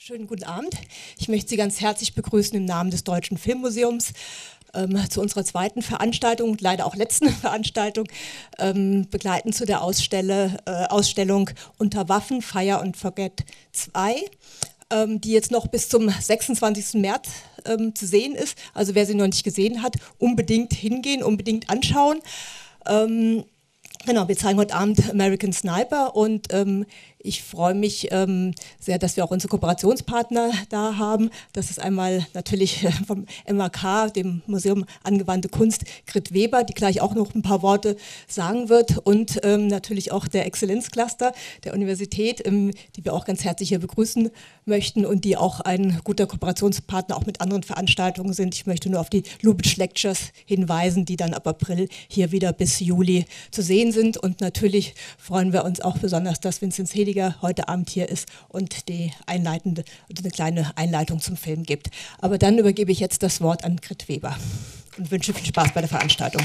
Schönen guten Abend. Ich möchte Sie ganz herzlich begrüßen im Namen des Deutschen Filmmuseums zu unserer zweiten Veranstaltung, leider auch letzten Veranstaltung, begleitend zu der Ausstellung Unter Waffen, Fire and Forget 2, die jetzt noch bis zum 26. März zu sehen ist. Also wer sie noch nicht gesehen hat, unbedingt hingehen, unbedingt anschauen. Genau, wir zeigen heute Abend American Sniper und ich freue mich sehr, dass wir auch unsere Kooperationspartner da haben. Das ist einmal natürlich vom MAK, dem Museum Angewandte Kunst, Grit Weber, die gleich auch noch ein paar Worte sagen wird, und natürlich auch der Exzellenzcluster der Universität, die wir auch ganz herzlich hier begrüßen möchten und die auch ein guter Kooperationspartner auch mit anderen Veranstaltungen sind. Ich möchte nur auf die Lubitsch Lectures hinweisen, die dann ab April hier wieder bis Juli zu sehen sind, und natürlich freuen wir uns auch besonders, dass Vinzenz Hediger heute Abend hier ist und eine kleine Einleitung zum Film gibt. Aber dann übergebe ich jetzt das Wort an Grit Weber und wünsche viel Spaß bei der Veranstaltung.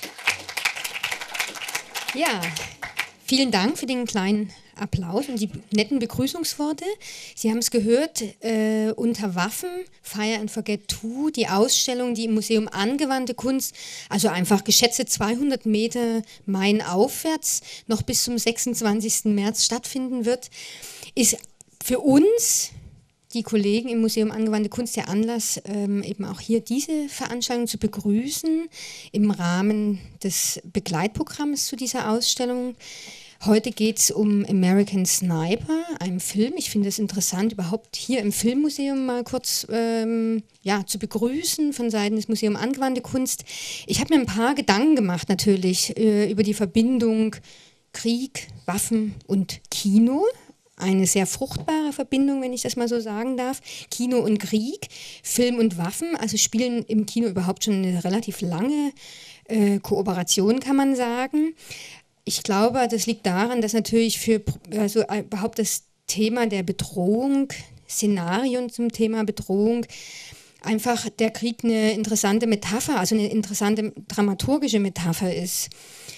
Ja, vielen Dank für den kleinen Applaus und die netten Begrüßungsworte. Sie haben es gehört, Unter Waffen, Fire and Forget 2, die Ausstellung, die im Museum Angewandte Kunst, also einfach geschätzte 200 Meter Main aufwärts, noch bis zum 26. März stattfinden wird, ist für uns, die Kollegen im Museum Angewandte Kunst, der Anlass, eben auch hier diese Veranstaltung zu begrüßen im Rahmen des Begleitprogramms zu dieser Ausstellung. Heute geht es um American Sniper, einem Film. Ich finde es interessant, überhaupt hier im Filmmuseum mal kurz zu begrüßen von Seiten des Museums Angewandte Kunst. Ich habe mir ein paar Gedanken gemacht natürlich über die Verbindung Krieg, Waffen und Kino. Eine sehr fruchtbare Verbindung, wenn ich das mal so sagen darf. Kino und Krieg, Film und Waffen, also spielen im Kino überhaupt schon eine relativ lange Kooperation, kann man sagen. Ich glaube, das liegt daran, dass natürlich überhaupt das Thema der Bedrohung, Szenarien zum Thema Bedrohung, einfach der Krieg eine interessante Metapher, also eine interessante dramaturgische Metapher ist.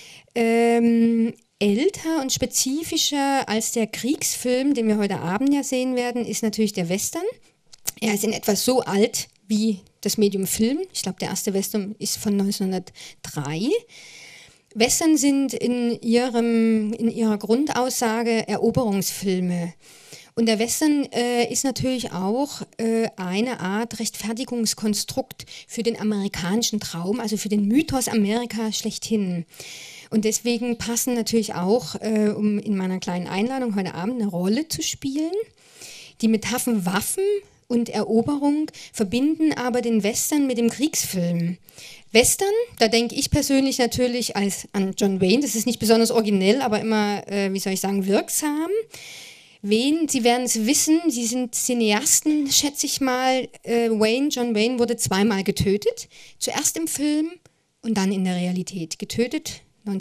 Älter und spezifischer als der Kriegsfilm, den wir heute Abend ja sehen werden, ist natürlich der Western. Er ist in etwa so alt wie das Medium Film. Ich glaube, der erste Western ist von 1903. Western sind in ihrer Grundaussage Eroberungsfilme. Und der Western ist natürlich auch eine Art Rechtfertigungskonstrukt für den amerikanischen Traum, also für den Mythos Amerika schlechthin. Und deswegen passen natürlich auch, um in meiner kleinen Einladung heute Abend eine Rolle zu spielen, die Metaphern Waffen und Eroberung verbinden aber den Western mit dem Kriegsfilm. Western, da denke ich persönlich natürlich an John Wayne, das ist nicht besonders originell, aber immer, wirksam. Sie werden es wissen, Sie sind Cineasten, schätze ich mal. John Wayne wurde zweimal getötet, zuerst im Film und dann in der Realität. Getötet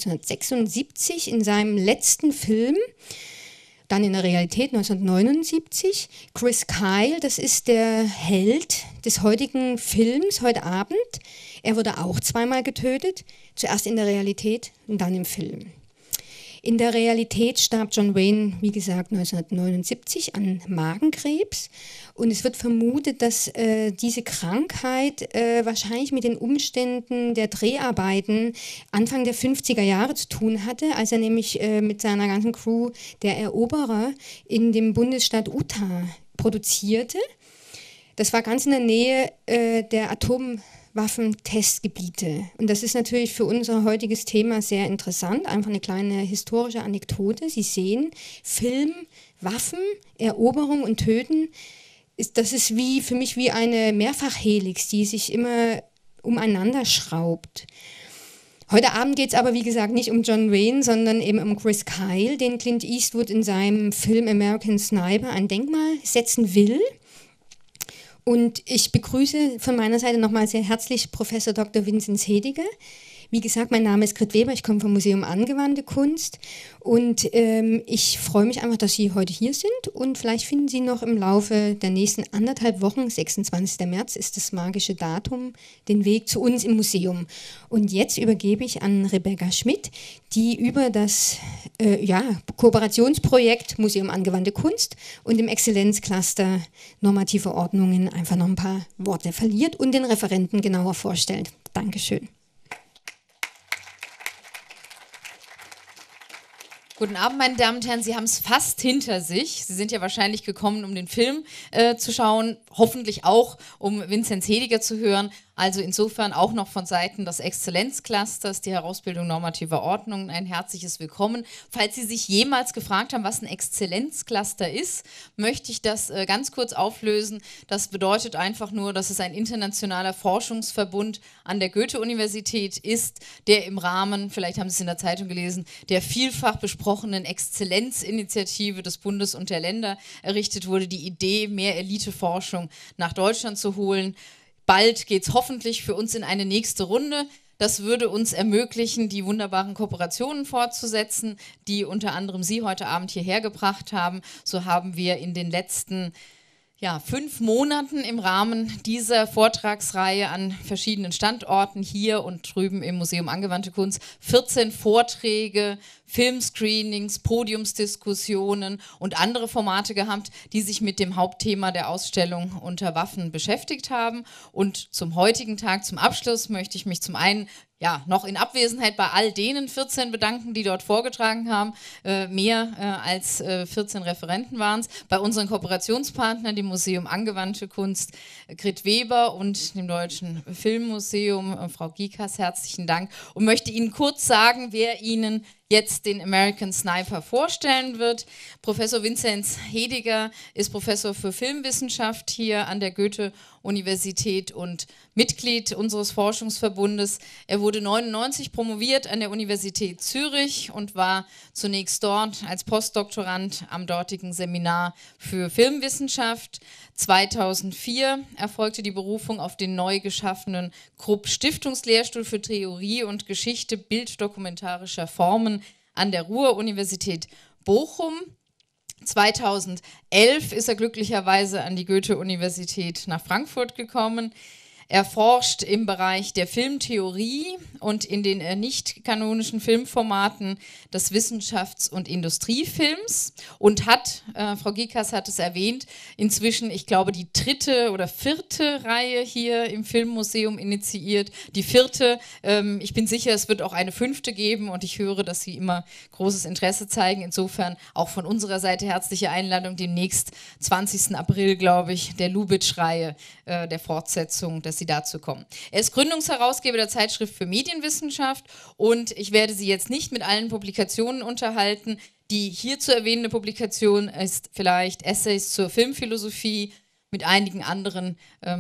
1976 in seinem letzten Film, dann in der Realität 1979. Chris Kyle, das ist der Held des heutigen Films, heute Abend. Er wurde auch zweimal getötet, zuerst in der Realität und dann im Film. In der Realität starb John Wayne, wie gesagt, 1979 an Magenkrebs. Und es wird vermutet, dass diese Krankheit wahrscheinlich mit den Umständen der Dreharbeiten Anfang der 50er Jahre zu tun hatte, als er nämlich mit seiner ganzen Crew der Eroberer in dem Bundesstaat Utah produzierte. Das war ganz in der Nähe der Atomwaffentestgebiete. Und das ist natürlich für unser heutiges Thema sehr interessant. Einfach eine kleine historische Anekdote. Sie sehen, Film, Waffen, Eroberung und Töten, das ist für mich wie eine Mehrfachhelix, die sich immer umeinander schraubt. Heute Abend geht es aber, wie gesagt, nicht um John Wayne, sondern eben um Chris Kyle, den Clint Eastwood in seinem Film American Sniper ein Denkmal setzen will. Und ich begrüße von meiner Seite nochmal sehr herzlich Professor Dr. Vinzenz Hediger. Wie gesagt, mein Name ist Grit Weber, ich komme vom Museum Angewandte Kunst und ich freue mich einfach, dass Sie heute hier sind und vielleicht finden Sie noch im Laufe der nächsten 1,5 Wochen, 26. März ist das magische Datum, den Weg zu uns im Museum. Und jetzt übergebe ich an Rebecca Schmidt, die über das Kooperationsprojekt Museum Angewandte Kunst und im Exzellenzcluster Normative Ordnungen einfach noch ein paar Worte verliert und den Referenten genauer vorstellt. Dankeschön. Guten Abend, meine Damen und Herren. Sie haben es fast hinter sich. Sie sind ja wahrscheinlich gekommen, um den Film zu schauen, hoffentlich auch, um Vinzenz Hediger zu hören. Also insofern auch noch von Seiten des Exzellenzclusters, die Herausbildung normativer Ordnungen, ein herzliches Willkommen. Falls Sie sich jemals gefragt haben, was ein Exzellenzcluster ist, möchte ich das ganz kurz auflösen. Das bedeutet einfach nur, dass es ein internationaler Forschungsverbund an der Goethe-Universität ist, der im Rahmen, vielleicht haben Sie es in der Zeitung gelesen, der vielfach besprochenen Exzellenzinitiative des Bundes und der Länder errichtet wurde, die Idee, mehr Eliteforschung nach Deutschland zu holen. Bald geht es hoffentlich für uns in eine nächste Runde. Das würde uns ermöglichen, die wunderbaren Kooperationen fortzusetzen, die unter anderem Sie heute Abend hierher gebracht haben. So haben wir in den letzten 5 Monaten im Rahmen dieser Vortragsreihe an verschiedenen Standorten hier und drüben im Museum Angewandte Kunst 14 Vorträge, Filmscreenings, Podiumsdiskussionen und andere Formate gehabt, die sich mit dem Hauptthema der Ausstellung Unter Waffen beschäftigt haben. Und zum heutigen Tag, zum Abschluss, möchte ich mich zum einen noch in Abwesenheit bei all denen 14 bedanken, die dort vorgetragen haben. Mehr als 14 Referenten waren es. Bei unseren Kooperationspartnern, dem Museum Angewandte Kunst, Grit Weber und dem Deutschen Filmmuseum, Frau Gikas, herzlichen Dank. Und möchte Ihnen kurz sagen, wer Ihnen jetzt den American Sniper vorstellen wird. Professor Vinzenz Hediger ist Professor für Filmwissenschaft hier an der Goethe-Universität und Mitglied unseres Forschungsverbundes. Er wurde 1999 promoviert an der Universität Zürich und war zunächst dort als Postdoktorand am dortigen Seminar für Filmwissenschaft. 2004 erfolgte die Berufung auf den neu geschaffenen Krupp-Stiftungslehrstuhl für Theorie und Geschichte bilddokumentarischer Formen an der Ruhr-Universität Bochum. 2011 ist er glücklicherweise an die Goethe-Universität nach Frankfurt gekommen. Er forscht im Bereich der Filmtheorie und in den nicht kanonischen Filmformaten des Wissenschafts- und Industriefilms und hat, Frau Gikas hat es erwähnt, inzwischen, ich glaube, die 3. oder 4. Reihe hier im Filmmuseum initiiert. Die 4., ich bin sicher, es wird auch eine 5. geben und ich höre, dass Sie immer großes Interesse zeigen. Insofern auch von unserer Seite herzliche Einladung, demnächst 20. April, glaube ich, der Lubitsch-Reihe der Fortsetzung, dass Sie dazu kommen. Er ist Gründungsherausgeber der Zeitschrift für Medienwissenschaft und ich werde Sie jetzt nicht mit allen Publikationen unterhalten. Die hier zu erwähnende Publikation ist vielleicht Essays zur Filmphilosophie mit einigen anderen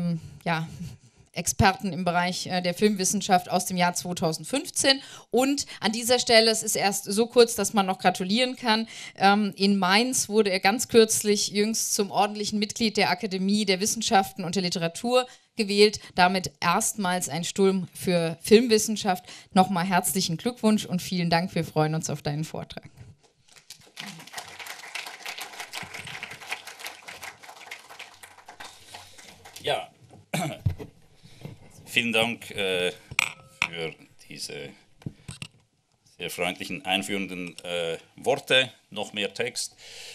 Experten im Bereich der Filmwissenschaft aus dem Jahr 2015. Und an dieser Stelle, es ist erst so kurz, dass man noch gratulieren kann, in Mainz wurde er ganz kürzlich jüngst zum ordentlichen Mitglied der Akademie der Wissenschaften und der Literatur gewählt, damit erstmals ein Sturm für Filmwissenschaft. Nochmal herzlichen Glückwunsch und vielen Dank, wir freuen uns auf deinen Vortrag. Ja, vielen Dank für diese sehr freundlichen, einführenden Worte, noch mehr Text.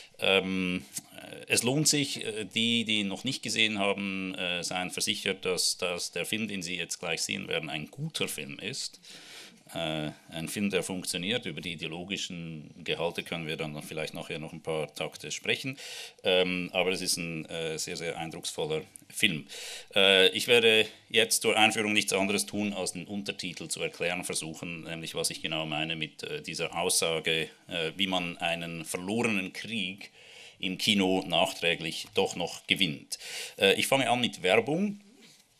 Es lohnt sich, die ihn noch nicht gesehen haben, seien versichert, dass der Film, den Sie jetzt gleich sehen werden, ein guter Film ist. Ein Film, der funktioniert. Über die ideologischen Gehalte können wir dann vielleicht nachher noch ein paar Takte sprechen. Aber es ist ein sehr, sehr eindrucksvoller Film. Ich werde jetzt zur Einführung nichts anderes tun, als den Untertitel zu erklären versuchen, nämlich was ich genau meine mit dieser Aussage, wie man einen verlorenen Krieg im Kino nachträglich doch noch gewinnt. Ich fange an mit Werbung.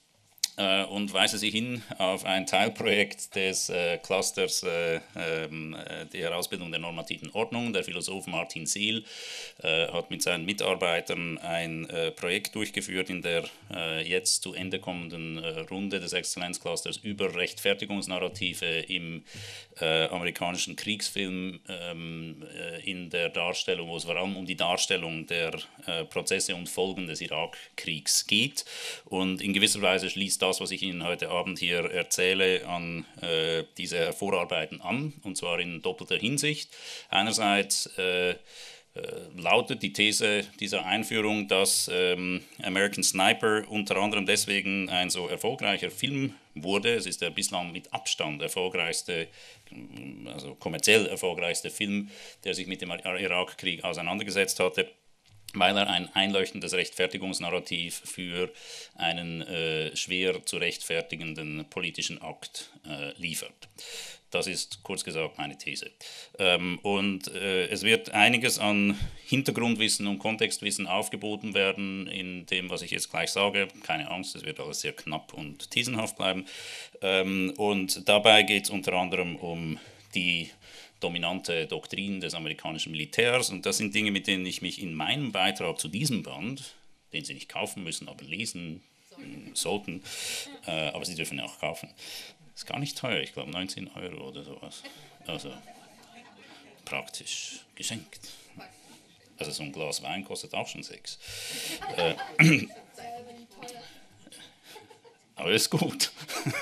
und weise Sie hin auf ein Teilprojekt des Clusters die Herausbildung der normativen Ordnung. Der Philosoph Martin Seel hat mit seinen Mitarbeitern ein Projekt durchgeführt in der jetzt zu Ende kommenden Runde des Exzellenzclusters über Rechtfertigungsnarrative im amerikanischen Kriegsfilm in der Darstellung, wo es vor allem um die Darstellung der Prozesse und Folgen des Irakkriegs geht. Und in gewisser Weise schließt das, was ich Ihnen heute Abend hier erzähle, an diese Vorarbeiten an, und zwar in doppelter Hinsicht. Einerseits lautet die These dieser Einführung, dass American Sniper unter anderem deswegen ein so erfolgreicher Film wurde. Es ist der bislang mit Abstand erfolgreichste, also kommerziell erfolgreichste Film, der sich mit dem Irakkrieg auseinandergesetzt hatte, weil er ein einleuchtendes Rechtfertigungsnarrativ für einen schwer zu rechtfertigenden politischen Akt liefert. Das ist kurz gesagt meine These. Es wird einiges an Hintergrundwissen und Kontextwissen aufgeboten werden in dem, was ich jetzt gleich sage. Keine Angst, es wird alles sehr knapp und thesenhaft bleiben. Und dabei geht es unter anderem um die dominante Doktrin des amerikanischen Militärs. Und das sind Dinge, mit denen ich mich in meinem Beitrag zu diesem Band, den Sie nicht kaufen müssen, aber lesen sollten, aber Sie dürfen ihn auch kaufen. Ist gar nicht teuer, ich glaube 19 € oder sowas. Also praktisch geschenkt. Also so ein Glas Wein kostet auch schon 6. Aber ist gut.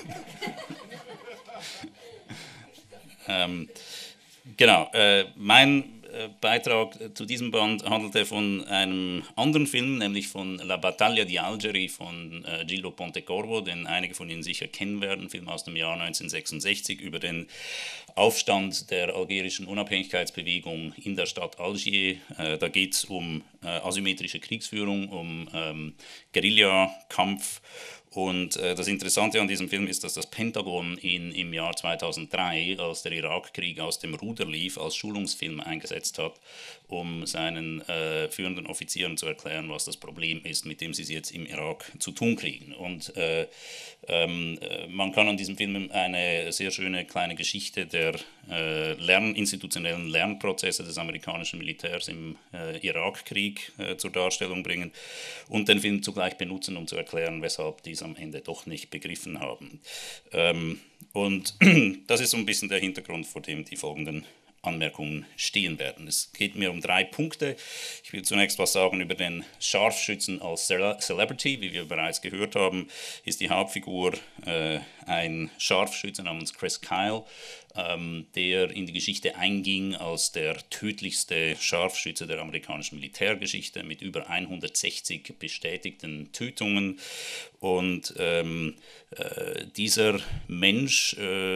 Genau, mein Beitrag zu diesem Band handelte von einem anderen Film, nämlich von La Battaglia di Algeri von Gildo Pontecorvo, den einige von Ihnen sicher kennen werden, Film aus dem Jahr 1966 über den Aufstand der algerischen Unabhängigkeitsbewegung in der Stadt Algier. Da geht es um asymmetrische Kriegsführung, um Guerillakampf. Und das Interessante an diesem Film ist, dass das Pentagon ihn im Jahr 2003, als der Irakkrieg aus dem Ruder lief, als Schulungsfilm eingesetzt hat, um seinen führenden Offizieren zu erklären, was das Problem ist, mit dem sie es jetzt im Irak zu tun kriegen. Und man kann an diesem Film eine sehr schöne kleine Geschichte der institutionellen Lernprozesse des amerikanischen Militärs im Irakkrieg zur Darstellung bringen und den Film zugleich benutzen, um zu erklären, weshalb die es am Ende doch nicht begriffen haben. Und das ist so ein bisschen der Hintergrund, vor dem die folgenden Anmerkungen stehen werden. Es geht mir um 3 Punkte. Ich will zunächst was sagen über den Scharfschützen als Celebrity. Wie wir bereits gehört haben, ist die Hauptfigur ein Scharfschütze namens Chris Kyle, der in die Geschichte einging als der tödlichste Scharfschütze der amerikanischen Militärgeschichte mit über 160 bestätigten Tötungen. Und dieser Mensch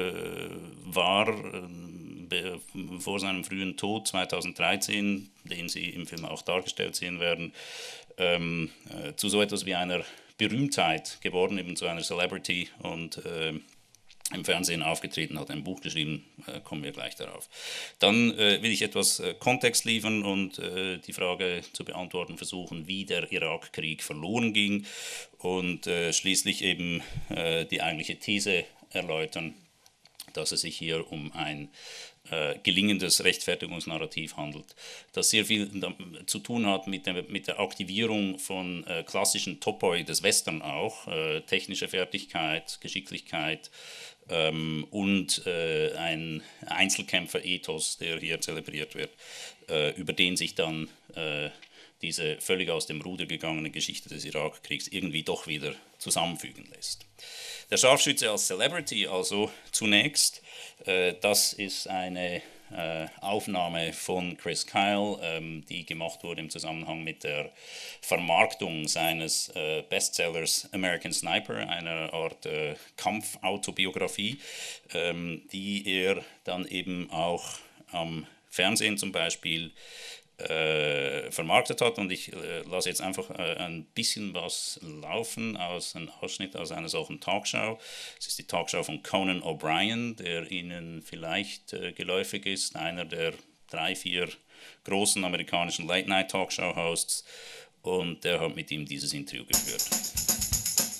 war vor seinem frühen Tod 2013, den Sie im Film auch dargestellt sehen werden, zu so etwas wie einer Berühmtheit geworden, eben zu einer Celebrity, und im Fernsehen aufgetreten, hat ein Buch geschrieben, kommen wir gleich darauf. Dann will ich etwas Kontext liefern und die Frage zu beantworten versuchen, wie der Irakkrieg verloren ging, und schließlich eben die eigentliche These erläutern, dass es sich hier um ein gelingendes Rechtfertigungsnarrativ handelt, das sehr viel zu tun hat mit der Aktivierung von klassischen Topoi des Western auch, technische Fertigkeit, Geschicklichkeit und ein Einzelkämpfer-Ethos, der hier zelebriert wird, über den sich dann diese völlig aus dem Ruder gegangene Geschichte des Irakkriegs irgendwie doch wieder zusammenfügen lässt. Der Scharfschütze als Celebrity also zunächst, das ist eine Aufnahme von Chris Kyle, die gemacht wurde im Zusammenhang mit der Vermarktung seines Bestsellers American Sniper, einer Art Kampfautobiografie, die er dann eben auch am Fernsehen zum Beispiel vermarktet hat, und ich lasse jetzt einfach ein bisschen was laufen aus einem Ausschnitt aus einer solchen Talkshow. Es ist die Talkshow von Conan O'Brien, der Ihnen vielleicht geläufig ist, einer der 3, 4 großen amerikanischen Late-Night-Talkshow-Hosts, und der hat mit ihm dieses Interview geführt.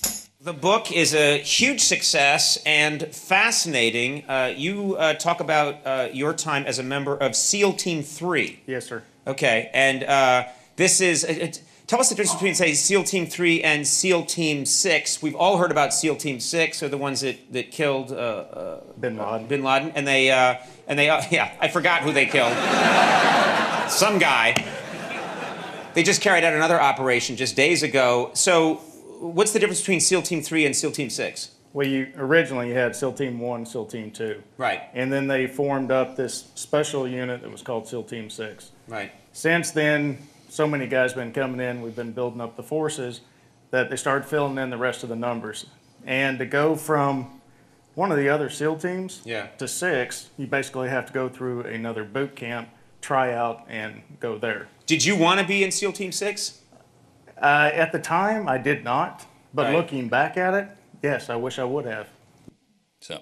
The book is a huge success and fascinating. You talk about your time as a member of SEAL Team 3. Yes, sir. Okay, and this is... tell us the difference between, say, SEAL Team 3 and SEAL Team 6. We've all heard about SEAL Team 6. They're the ones that killed Bin Laden. Bin Laden, and they yeah, I forgot who they killed. Some guy. They just carried out another operation just days ago. So, what's the difference between SEAL Team 3 and SEAL Team 6? Well, originally you had SEAL Team 1, SEAL Team 2. Right. And then they formed up this special unit that was called SEAL Team 6. Right. Since then, so many guys been coming in, we've been building up the forces, that they started filling in the rest of the numbers. And to go from one of the other SEAL teams to 6, you basically have to go through another boot camp, try out, and go there. Did you want to be in SEAL Team 6? At the time, I did not. But Right. looking back at it, yes, I wish I would have. So.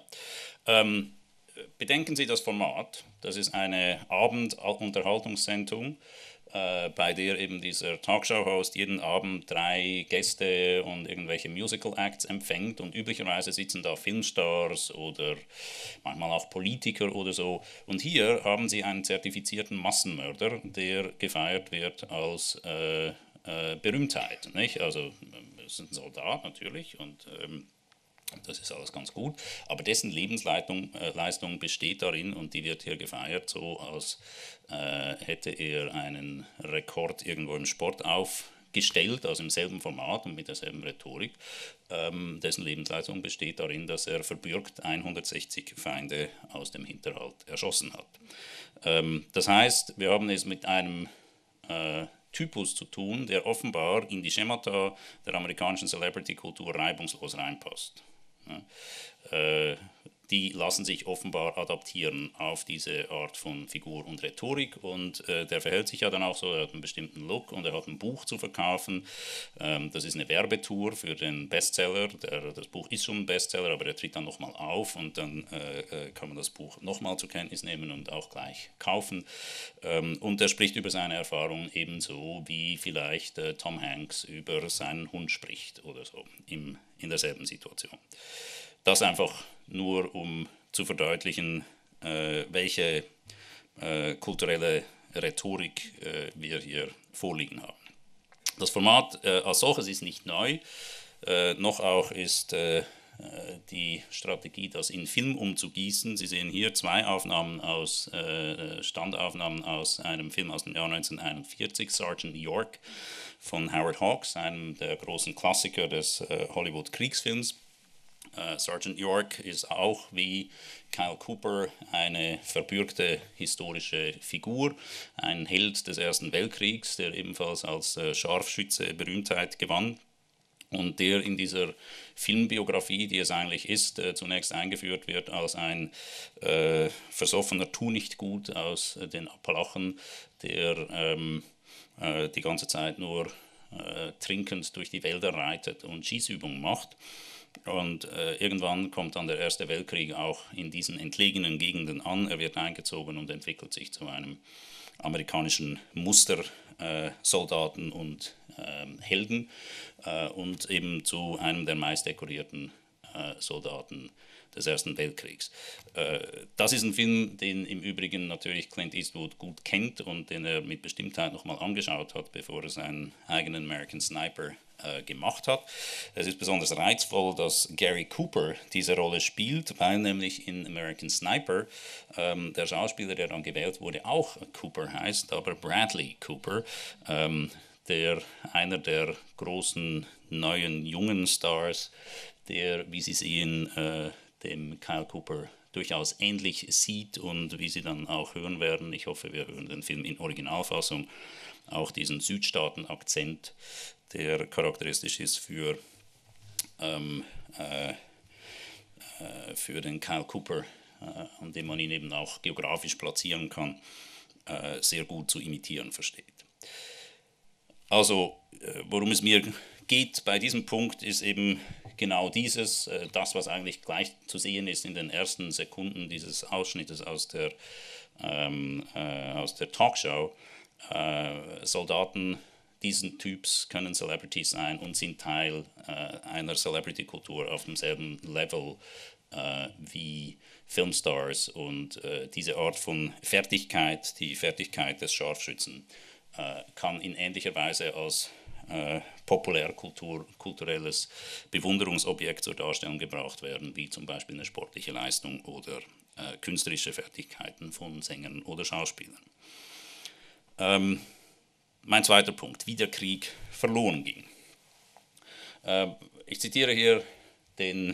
Bedenken Sie das Format. Das ist eine Abendunterhaltungssendung, bei der eben dieser Talkshow-Host jeden Abend 3 Gäste und irgendwelche Musical-Acts empfängt, und üblicherweise sitzen da Filmstars oder manchmal auch Politiker oder so. Und hier haben Sie einen zertifizierten Massenmörder, der gefeiert wird als Berühmtheit. Nicht? Also es ist ein Soldat natürlich, und das ist alles ganz gut, aber dessen Lebensleistung besteht darin, und die wird hier gefeiert, so als hätte er einen Rekord irgendwo im Sport aufgestellt, also im selben Format und mit derselben Rhetorik. Dessen Lebensleistung besteht darin, dass er verbürgt 160 Feinde aus dem Hinterhalt erschossen hat. Das heißt, wir haben es mit einem Typus zu tun, der offenbar in die Schemata der amerikanischen Celebrity-Kultur reibungslos reinpasst. Ja. Die lassen sich offenbar adaptieren auf diese Art von Figur und Rhetorik, und der verhält sich ja dann auch so, er hat einen bestimmten Look und er hat ein Buch zu verkaufen. Das ist eine Werbetour für den Bestseller, das Buch ist schon ein Bestseller, aber er tritt dann nochmal auf, und dann kann man das Buch nochmal zur Kenntnis nehmen und auch gleich kaufen. Und er spricht über seine Erfahrungen ebenso, wie vielleicht Tom Hanks über seinen Hund spricht oder so, in derselben Situation. Das einfach nur, um zu verdeutlichen, welche kulturelle Rhetorik wir hier vorliegen haben. Das Format als solches ist nicht neu, noch auch ist die Strategie, das in Film umzugießen. Sie sehen hier 2 Standaufnahmen aus einem Film aus dem Jahr 1941, Sergeant York von Howard Hawks, einem der großen Klassiker des Hollywood-Kriegsfilms. Sergeant York ist auch wie Kyle Cooper eine verbürgte historische Figur, ein Held des Ersten Weltkriegs, der ebenfalls als Scharfschütze Berühmtheit gewann und der in dieser Filmbiografie, die es eigentlich ist, zunächst eingeführt wird als ein versoffener Tunichtgut aus den Appalachen, der die ganze Zeit nur trinkend durch die Wälder reitet und Schießübungen macht. Und irgendwann kommt dann der Erste Weltkrieg auch in diesen entlegenen Gegenden an. Er wird eingezogen und entwickelt sich zu einem amerikanischen Mustersoldaten und Helden und eben zu einem der meistdekorierten Soldaten des Ersten Weltkriegs. Das ist ein Film, den im Übrigen natürlich Clint Eastwood gut kennt und den er mit Bestimmtheit nochmal angeschaut hat, bevor er seinen eigenen American Sniper gemacht hat. Es ist besonders reizvoll, dass Gary Cooper diese Rolle spielt, weil nämlich in American Sniper der Schauspieler, der dann gewählt wurde, auch Cooper heißt, aber Bradley Cooper, einer der großen neuen jungen Stars, der, wie Sie sehen, dem Kyle Cooper durchaus ähnlich sieht, und wie Sie dann auch hören werden, ich hoffe, wir hören den Film in Originalfassung, auch diesen Südstaaten-Akzent, der charakteristisch ist für den Kyle Cooper, an dem man ihn eben auch geografisch platzieren kann, sehr gut zu imitieren versteht. Also, worum es mir geht bei diesem Punkt, ist eben genau dieses, das, was eigentlich gleich zu sehen ist in den ersten Sekunden dieses Ausschnittes aus der Talkshow. Soldaten, diesen Typs können Celebrities sein und sind Teil einer Celebrity-Kultur auf demselben Level wie Filmstars, und diese Art von Fertigkeit, die Fertigkeit des Scharfschützen, kann in ähnlicher Weise als populärkulturelles Bewunderungsobjekt zur Darstellung gebraucht werden, wie zum Beispiel eine sportliche Leistung oder künstlerische Fertigkeiten von Sängern oder Schauspielern. Mein zweiter Punkt, wie der Krieg verloren ging. Ich zitiere hier den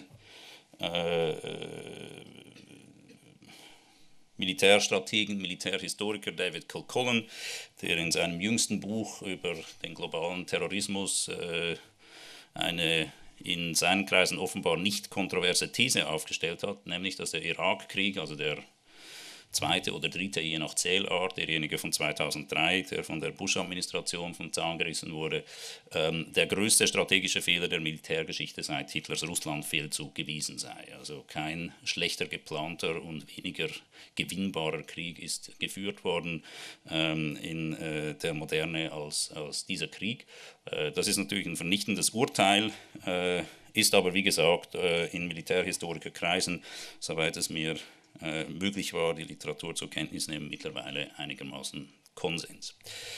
Militärstrategen, Militärhistoriker David Kilcullen, der in seinem jüngsten Buch über den globalen Terrorismus eine in seinen Kreisen offenbar nicht kontroverse These aufgestellt hat, nämlich dass der Irakkrieg, also der zweite oder dritte, je nach Zählart, derjenige von 2003, der von der Bush-Administration vom Zaun gerissen wurde, der größte strategische Fehler der Militärgeschichte seit Hitlers Russlandfeldzug gewesen sei. Also kein schlechter geplanter und weniger gewinnbarer Krieg ist geführt worden in der Moderne als dieser Krieg. Das ist natürlich ein vernichtendes Urteil, ist aber, wie gesagt, in Militärhistorikerkreisen, soweit es mir möglich war, die Literatur zur Kenntnis nehmen, mittlerweile einigermaßen Konsens.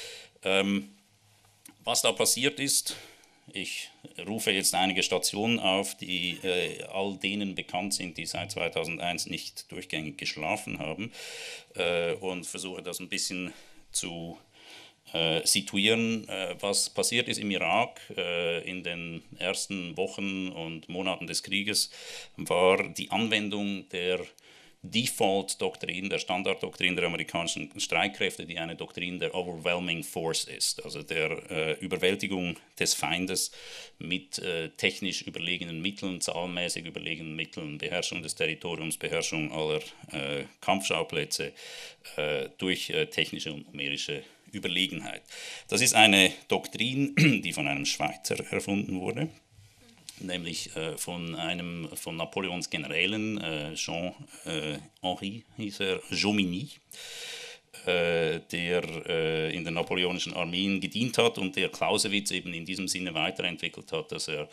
Was da passiert ist, ich rufe jetzt einige Stationen auf, die all denen bekannt sind, die seit 2001 nicht durchgängig geschlafen haben, und versuche das ein bisschen zu situieren. Was passiert ist im Irak in den ersten Wochen und Monaten des Krieges, war die Anwendung der Default-Doktrin, der Standarddoktrin der amerikanischen Streitkräfte, die eine Doktrin der Overwhelming Force ist, also der Überwältigung des Feindes mit technisch überlegenen Mitteln, zahlenmäßig überlegenen Mitteln, Beherrschung des Territoriums, Beherrschung aller Kampfschauplätze durch technische und numerische Überlegenheit. Das ist eine Doktrin, die von einem Schweizer erfunden wurde, nämlich von Napoleons Generälen, Jean-Henri hieß er, Jomini, der in den napoleonischen Armeen gedient hat und der Clausewitz eben in diesem Sinne weiterentwickelt hat, dass er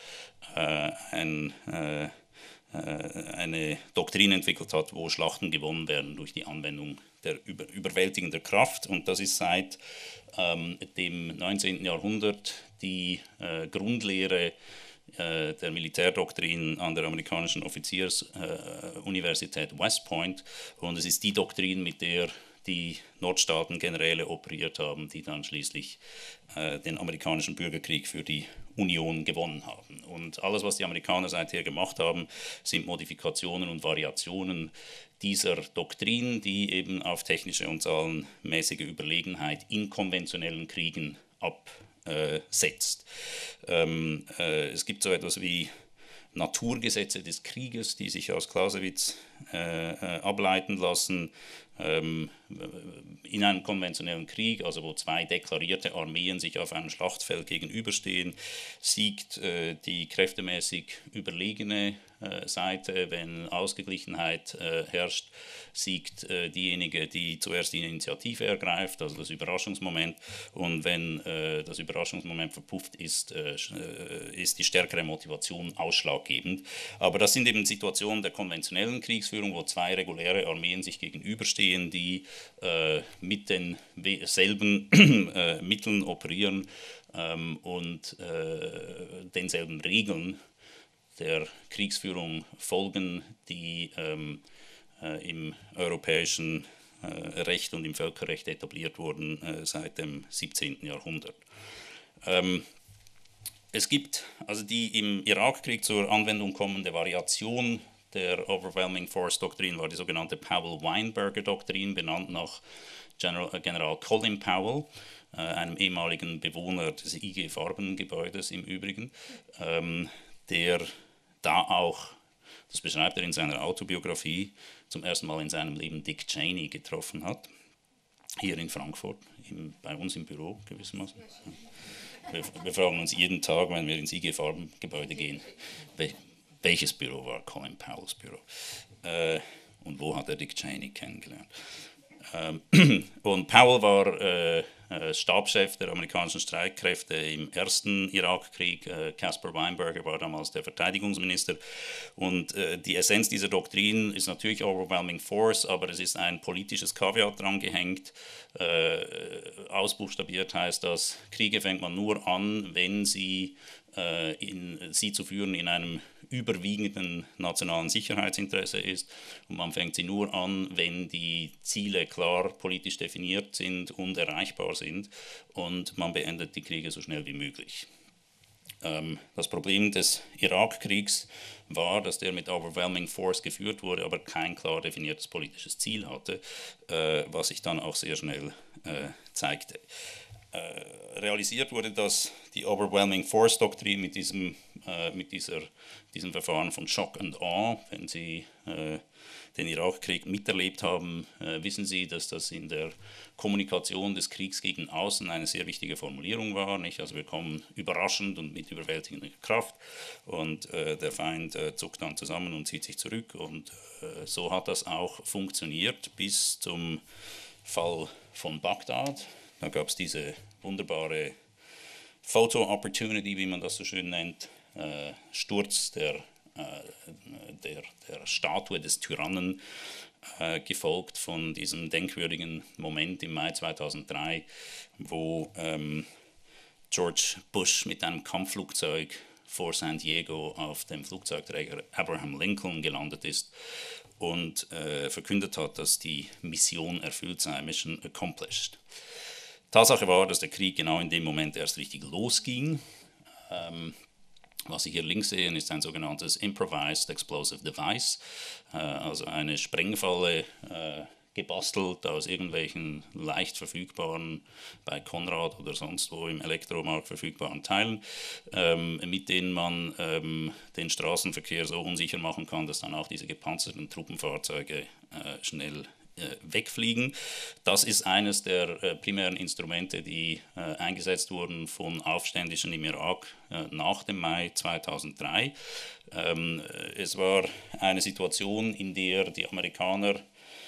eine Doktrin entwickelt hat, wo Schlachten gewonnen werden durch die Anwendung der überwältigender Kraft. Und das ist seit dem 19. Jahrhundert die Grundlehre der Militärdoktrin an der amerikanischen Offiziersuniversität West Point, und es ist die Doktrin, mit der die Nordstaaten-Generäle operiert haben, die dann schließlich den amerikanischen Bürgerkrieg für die Union gewonnen haben. Und alles, was die Amerikaner seither gemacht haben, sind Modifikationen und Variationen dieser Doktrin, die eben auf technische und zahlenmäßige Überlegenheit in konventionellen Kriegen absetzt. Es gibt so etwas wie Naturgesetze des Krieges, die sich aus Clausewitz ableiten lassen. In einem konventionellen Krieg, also wo zwei deklarierte Armeen sich auf einem Schlachtfeld gegenüberstehen, siegt die kräftemäßig überlegene Seite. Wenn Ausgeglichenheit herrscht, siegt diejenige, die zuerst die Initiative ergreift, also das Überraschungsmoment. Und wenn das Überraschungsmoment verpufft ist, ist die stärkere Motivation ausschlaggebend. Aber das sind eben Situationen der konventionellen Kriegsführung, wo zwei reguläre Armeen sich gegenüberstehen, die mit denselben Mitteln operieren und denselben Regeln der Kriegsführung folgen, die im europäischen Recht und im Völkerrecht etabliert wurden seit dem 17. Jahrhundert. Es gibt also die im Irakkrieg zur Anwendung kommende Variation der Overwhelming Force Doktrin war die sogenannte Powell-Weinberger-Doktrin, benannt nach General Colin Powell, einem ehemaligen Bewohner des IG Farben-Gebäudes im Übrigen, der da auch, das beschreibt er in seiner Autobiografie, zum ersten Mal in seinem Leben Dick Cheney getroffen hat, hier in Frankfurt, bei uns im Büro gewissermaßen. Wir fragen uns jeden Tag, wenn wir ins IG Farben-Gebäude gehen, welches Büro war Colin Powells Büro und wo hat er Dick Cheney kennengelernt. Und Powell war Stabschef der amerikanischen Streitkräfte im ersten Irakkrieg. Caspar Weinberger war damals der Verteidigungsminister. Und die Essenz dieser Doktrin ist natürlich Overwhelming Force, aber es ist ein politisches Kaviar dran gehängt. Ausbuchstabiert heißt das, Kriege fängt man nur an, wenn sie zu führen in einem überwiegenden nationalen Sicherheitsinteresse ist. Und man fängt sie nur an, wenn die Ziele klar politisch definiert sind und erreichbar sind. Und man beendet die Kriege so schnell wie möglich. Das Problem des Irakkriegs war, dass der mit Overwhelming Force geführt wurde, aber kein klar definiertes politisches Ziel hatte, was sich dann auch sehr schnell zeigte. Realisiert wurde, dass die Overwhelming Force Doktrin mit diesem Verfahren von Shock and Awe, wenn Sie den Irakkrieg miterlebt haben, wissen Sie, dass das in der Kommunikation des Kriegs gegen außen eine sehr wichtige Formulierung war. Nicht? Also wir kommen überraschend und mit überwältigender Kraft und der Feind zuckt dann zusammen und zieht sich zurück. Und so hat das auch funktioniert bis zum Fall von Bagdad. Da gab es diese wunderbare Photo-Opportunity, wie man das so schön nennt, Sturz der Statue des Tyrannen, gefolgt von diesem denkwürdigen Moment im Mai 2003, wo George Bush mit einem Kampfflugzeug vor San Diego auf dem Flugzeugträger Abraham Lincoln gelandet ist und verkündet hat, dass die Mission erfüllt sei, Mission accomplished. Tatsache war, dass der Krieg genau in dem Moment erst richtig losging. Was Sie hier links sehen, ist ein sogenanntes Improvised Explosive Device, also eine Sprengfalle gebastelt aus irgendwelchen leicht verfügbaren, bei Konrad oder sonst wo im Elektromarkt verfügbaren Teilen, mit denen man den Straßenverkehr so unsicher machen kann, dass dann auch diese gepanzerten Truppenfahrzeuge schnell wegfliegen. Das ist eines der primären Instrumente, die eingesetzt wurden von Aufständischen im Irak nach dem Mai 2003. Es war eine Situation, in der die Amerikaner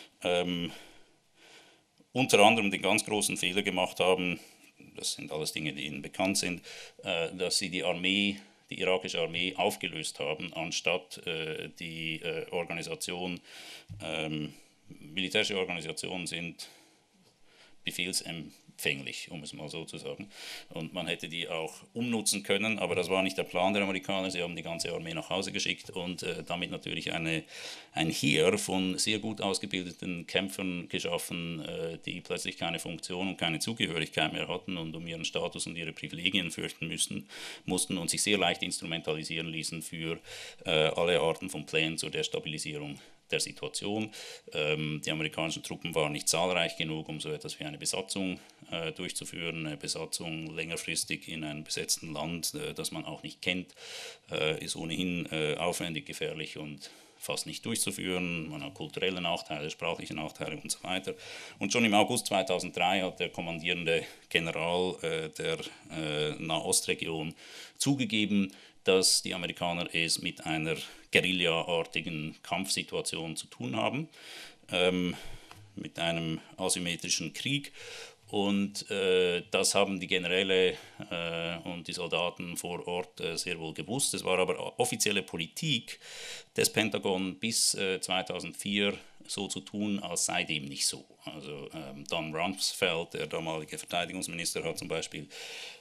unter anderem den ganz großen Fehler gemacht haben, das sind alles Dinge, die Ihnen bekannt sind, dass sie die irakische Armee aufgelöst haben, anstatt die Organisation militärische Organisationen sind befehlsempfänglich, um es mal so zu sagen. Und man hätte die auch umnutzen können, aber das war nicht der Plan der Amerikaner. Sie haben die ganze Armee nach Hause geschickt und damit natürlich ein Heer von sehr gut ausgebildeten Kämpfern geschaffen, die plötzlich keine Funktion und keine Zugehörigkeit mehr hatten und um ihren Status und ihre Privilegien fürchten mussten und sich sehr leicht instrumentalisieren ließen für alle Arten von Plänen zur Destabilisierung der Situation. Die amerikanischen Truppen waren nicht zahlreich genug, um so etwas wie eine Besatzung durchzuführen. Eine Besatzung längerfristig in einem besetzten Land, das man auch nicht kennt, ist ohnehin aufwendig, gefährlich und fast nicht durchzuführen. Man hat kulturelle Nachteile, sprachliche Nachteile und so weiter. Und schon im August 2003 hat der kommandierende General der Nahostregion zugegeben, dass die Amerikaner es mit einer Guerilla-artigen Kampfsituation zu tun haben, mit einem asymmetrischen Krieg. Und das haben die Generäle und die Soldaten vor Ort sehr wohl gewusst. Es war aber offizielle Politik des Pentagon bis 2004 so zu tun, als sei dem nicht so. Also Don Rumsfeld, der damalige Verteidigungsminister, hat zum Beispiel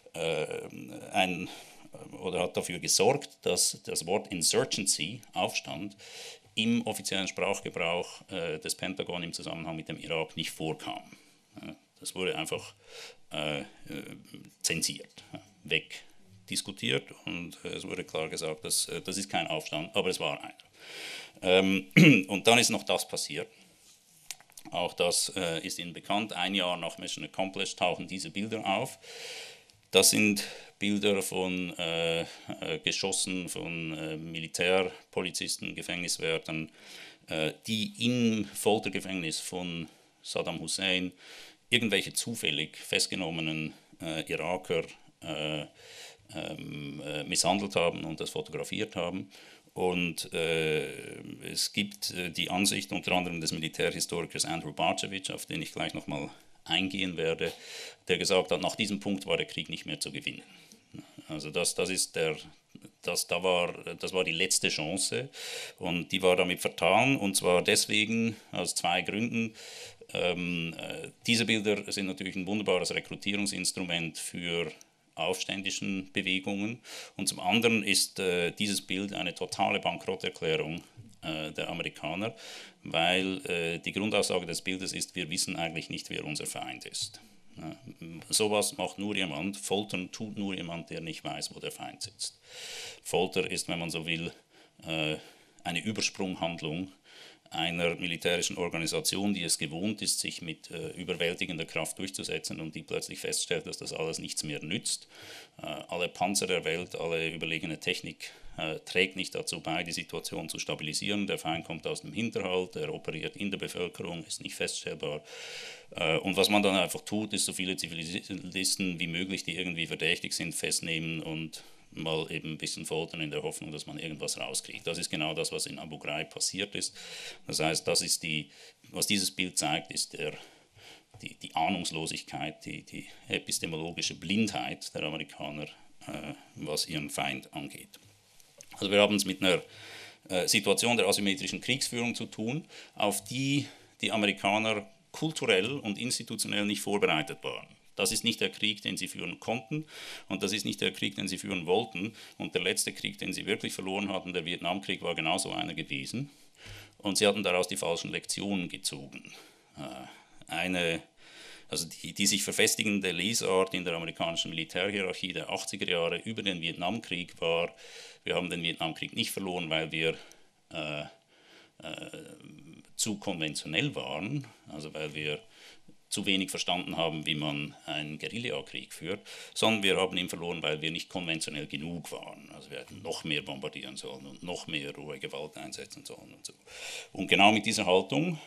hat dafür gesorgt, dass das Wort Insurgency, Aufstand, im offiziellen Sprachgebrauch des Pentagon im Zusammenhang mit dem Irak nicht vorkam. Das wurde einfach zensiert, wegdiskutiert und es wurde klar gesagt, das ist kein Aufstand, aber es war einer. Und dann ist noch das passiert. Auch das ist Ihnen bekannt. Ein Jahr nach Mission Accomplished tauchen diese Bilder auf. Das sind Bilder von Geschossen von Militärpolizisten, Gefängniswärtern, die im Foltergefängnis von Saddam Hussein irgendwelche zufällig festgenommenen Iraker misshandelt haben und das fotografiert haben. Und es gibt die Ansicht unter anderem des Militärhistorikers Andrew Bartschewitsch, auf den ich gleich nochmal eingehen werde, der gesagt hat, nach diesem Punkt war der Krieg nicht mehr zu gewinnen. Also das war die letzte Chance und die war damit vertan, und zwar deswegen, aus zwei Gründen. Diese Bilder sind natürlich ein wunderbares Rekrutierungsinstrument für aufständischen Bewegungen, und zum anderen ist dieses Bild eine totale Bankrotterklärung der Amerikaner, weil die Grundaussage des Bildes ist, wir wissen eigentlich nicht, wer unser Feind ist. Sowas macht nur jemand, Foltern tut nur jemand, der nicht weiß, wo der Feind sitzt. Folter ist, wenn man so will, eine Übersprunghandlung einer militärischen Organisation, die es gewohnt ist, sich mit überwältigender Kraft durchzusetzen, und die plötzlich feststellt, dass das alles nichts mehr nützt. Alle Panzer der Welt, alle überlegene Technik trägt nicht dazu bei, die Situation zu stabilisieren. Der Feind kommt aus dem Hinterhalt, er operiert in der Bevölkerung, ist nicht feststellbar. Und was man dann einfach tut, ist so viele Zivilisten wie möglich, die irgendwie verdächtig sind, festnehmen und mal eben ein bisschen foltern in der Hoffnung, dass man irgendwas rauskriegt. Das ist genau das, was in Abu Ghraib passiert ist. Das heißt, das ist was dieses Bild zeigt, ist die Ahnungslosigkeit, die epistemologische Blindheit der Amerikaner, was ihren Feind angeht. Also wir haben es mit einer Situation der asymmetrischen Kriegsführung zu tun, auf die die Amerikaner kulturell und institutionell nicht vorbereitet waren. Das ist nicht der Krieg, den sie führen konnten, und das ist nicht der Krieg, den sie führen wollten. Und der letzte Krieg, den sie wirklich verloren hatten, der Vietnamkrieg, war genauso einer gewesen. Und sie hatten daraus die falschen Lektionen gezogen. Die sich verfestigende Lesart in der amerikanischen Militärhierarchie der 80er Jahre über den Vietnamkrieg war, wir haben den Vietnamkrieg nicht verloren, weil wir zu konventionell waren, also weil wir zu wenig verstanden haben, wie man einen Guerillakrieg führt, sondern wir haben ihn verloren, weil wir nicht konventionell genug waren. Also wir hätten noch mehr bombardieren sollen und noch mehr rohe Gewalt einsetzen sollen und so. Und genau mit dieser Haltung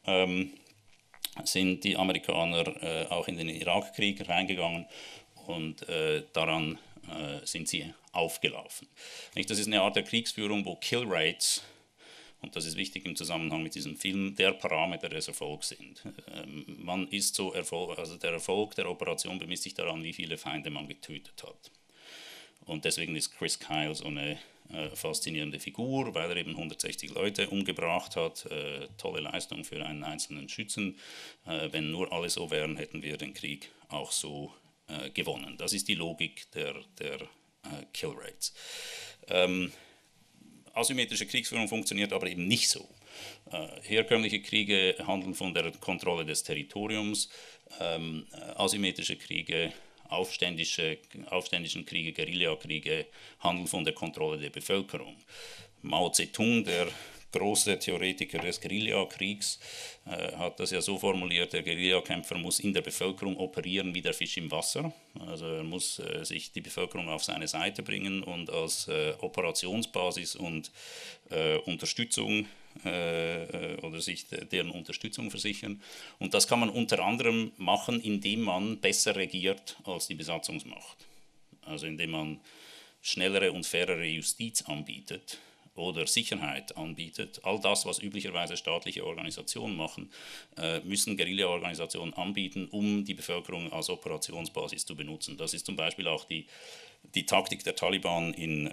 sind die Amerikaner auch in den Irakkrieg reingegangen, und daran sind sie aufgelaufen. Das ist eine Art der Kriegsführung, wo Killrates, und das ist wichtig im Zusammenhang mit diesem Film, der Parameter des Erfolgs sind. Man ist so der Erfolg der Operation bemisst sich daran, wie viele Feinde man getötet hat. Und deswegen ist Chris Kyle so eine faszinierende Figur, weil er eben 160 Leute umgebracht hat. Tolle Leistung für einen einzelnen Schützen. Wenn nur alle so wären, hätten wir den Krieg auch so gewonnen. Das ist die Logik der Killrates. Asymmetrische Kriegsführung funktioniert aber eben nicht so. Herkömmliche Kriege handeln von der Kontrolle des Territoriums, asymmetrische Kriege, aufständischen Kriege, Guerillakriege handeln von der Kontrolle der Bevölkerung. Mao Zedong, der große Theoretiker des Guerillakriegs, hat das ja so formuliert: Der Guerillakämpfer muss in der Bevölkerung operieren wie der Fisch im Wasser. Also er muss sich die Bevölkerung auf seine Seite bringen und als Operationsbasis und Unterstützung oder sich deren Unterstützung versichern. Und das kann man unter anderem machen, indem man besser regiert als die Besatzungsmacht. Also indem man schnellere und fairere Justiz anbietet oder Sicherheit anbietet. All das, was üblicherweise staatliche Organisationen machen, müssen Guerilla-Organisationen anbieten, um die Bevölkerung als Operationsbasis zu benutzen. Das ist zum Beispiel auch die Taktik der Taliban in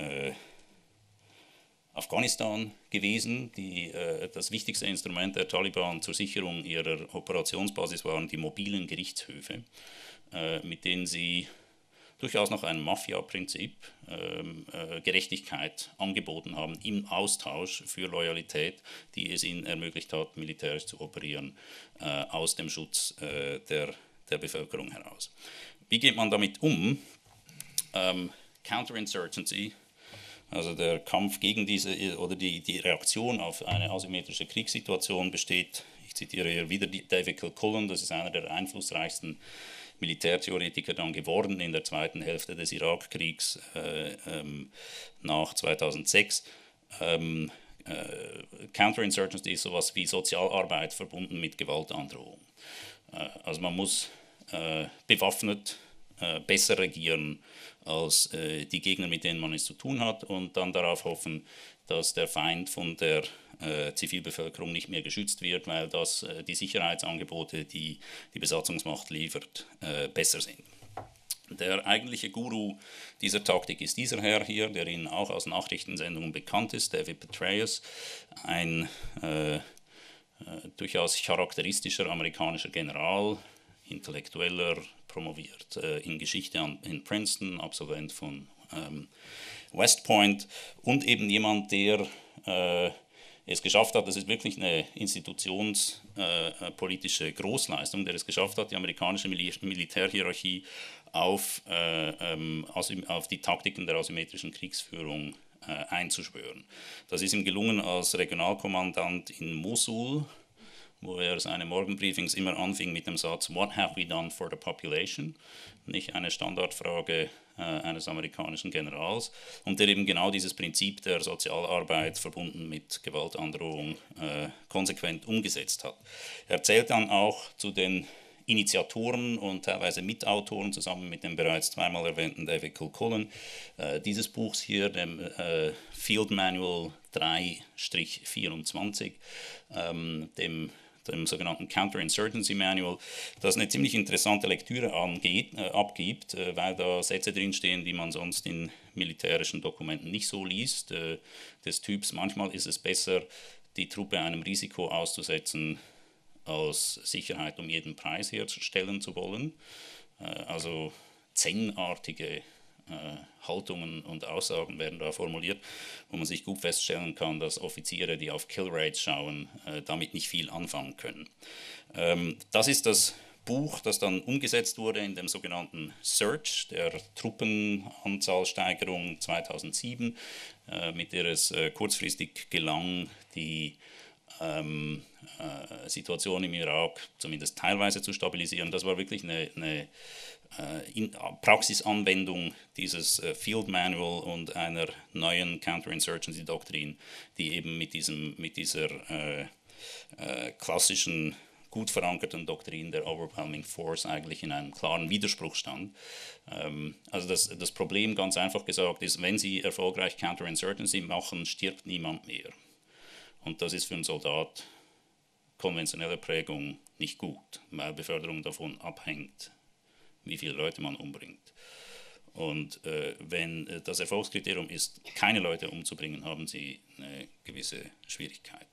Afghanistan gewesen. Das wichtigste Instrument der Taliban zur Sicherung ihrer Operationsbasis waren die mobilen Gerichtshöfe, mit denen sie durchaus nach einem Mafia-Prinzip Gerechtigkeit angeboten haben im Austausch für Loyalität, die es ihnen ermöglicht hat, militärisch zu operieren, aus dem Schutz der Bevölkerung heraus. Wie geht man damit um? Counterinsurgency, also der Kampf gegen diese oder die Reaktion auf eine asymmetrische Kriegssituation besteht, ich zitiere hier wieder David Kilcullen, das ist einer der einflussreichsten Militärtheoretiker dann geworden in der zweiten Hälfte des Irakkriegs nach 2006. Counterinsurgency ist sowas wie Sozialarbeit verbunden mit Gewaltandrohung. Also man muss bewaffnet besser regieren als die Gegner, mit denen man es zu tun hat, und dann darauf hoffen, dass der Feind von der Zivilbevölkerung nicht mehr geschützt wird, weil die Sicherheitsangebote, die die Besatzungsmacht liefert, besser sind. Der eigentliche Guru dieser Taktik ist dieser Herr hier, der Ihnen auch aus Nachrichtensendungen bekannt ist, David Petraeus, ein durchaus charakteristischer amerikanischer General, Intellektueller, promoviert in Geschichte in Princeton, Absolvent von West Point und eben jemand, der es geschafft hat, das ist wirklich eine institutionspolitische Großleistung, der es geschafft hat, die amerikanische Militärhierarchie auf die Taktiken der asymmetrischen Kriegsführung einzuschwören. Das ist ihm gelungen als Regionalkommandant in Mosul, wo er seine Morgenbriefings immer anfing mit dem Satz "What have we done for the population?", nicht eine Standardfrage eines amerikanischen Generals, und der eben genau dieses Prinzip der Sozialarbeit verbunden mit Gewaltandrohung konsequent umgesetzt hat. Er zählt dann auch zu den Initiatoren und teilweise Mitautoren zusammen mit dem bereits zweimal erwähnten David Kilcullen dieses Buchs hier, dem Field Manual 3-24, dem sogenannten Counterinsurgency Manual, das eine ziemlich interessante Lektüre abgibt, weil da Sätze drinstehen, die man sonst in militärischen Dokumenten nicht so liest, des Typs: Manchmal ist es besser, die Truppe einem Risiko auszusetzen, aus Sicherheit um jeden Preis herstellen zu wollen. Also Zen-artige Haltungen und Aussagen werden da formuliert, wo man sich gut feststellen kann, dass Offiziere, die auf Killrates schauen, damit nicht viel anfangen können. Das ist das Buch, das dann umgesetzt wurde in dem sogenannten Surge, der Truppenanzahlsteigerung 2007, mit der es kurzfristig gelang, die Situation im Irak zumindest teilweise zu stabilisieren. Das war wirklich eine Praxisanwendung dieses Field Manual und einer neuen Counterinsurgency-Doktrin, die eben mit dieser klassischen, gut verankerten Doktrin der Overwhelming Force eigentlich in einem klaren Widerspruch stand. Also das Problem, ganz einfach gesagt, ist, wenn Sie erfolgreich Counterinsurgency machen, stirbt niemand mehr. Und das ist für einen Soldat konventioneller Prägung nicht gut, weil Beförderung davon abhängt, wie viele Leute man umbringt. Und wenn das Erfolgskriterium ist, keine Leute umzubringen, haben Sie eine gewisse Schwierigkeit.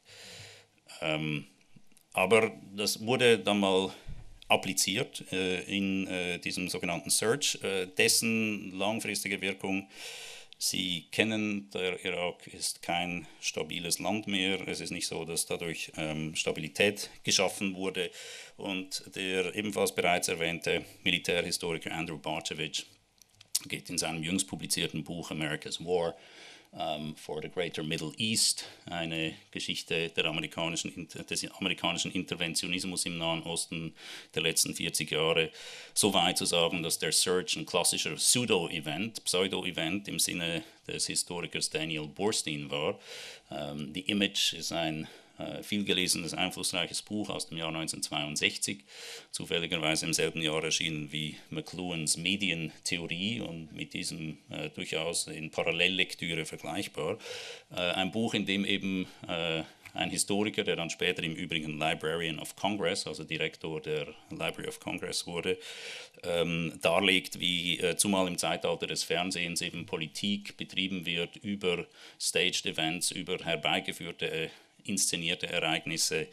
Aber das wurde dann mal appliziert in diesem sogenannten Surge, dessen langfristige Wirkung Sie kennen, der Irak ist kein stabiles Land mehr. Es ist nicht so, dass dadurch Stabilität geschaffen wurde. Und der ebenfalls bereits erwähnte Militärhistoriker Andrew Bartchevich geht in seinem jüngst publizierten Buch America's War for the Greater Middle East, eine Geschichte des amerikanischen Interventionismus im Nahen Osten der letzten 40 Jahre, so weit zu sagen, dass der Surge ein klassischer Pseudo-Event im Sinne des Historikers Daniel Borstein war. The Image ist ein vielgelesenes, einflussreiches Buch aus dem Jahr 1962, zufälligerweise im selben Jahr erschienen wie McLuhans Medientheorie und mit diesem durchaus in Parallellektüre vergleichbar. Ein Buch, in dem eben ein Historiker, der dann später im Übrigen Librarian of Congress, also Direktor der Library of Congress wurde, darlegt, wie zumal im Zeitalter des Fernsehens eben Politik betrieben wird über Staged Events, über herbeigeführte inszenierte Ereignisse,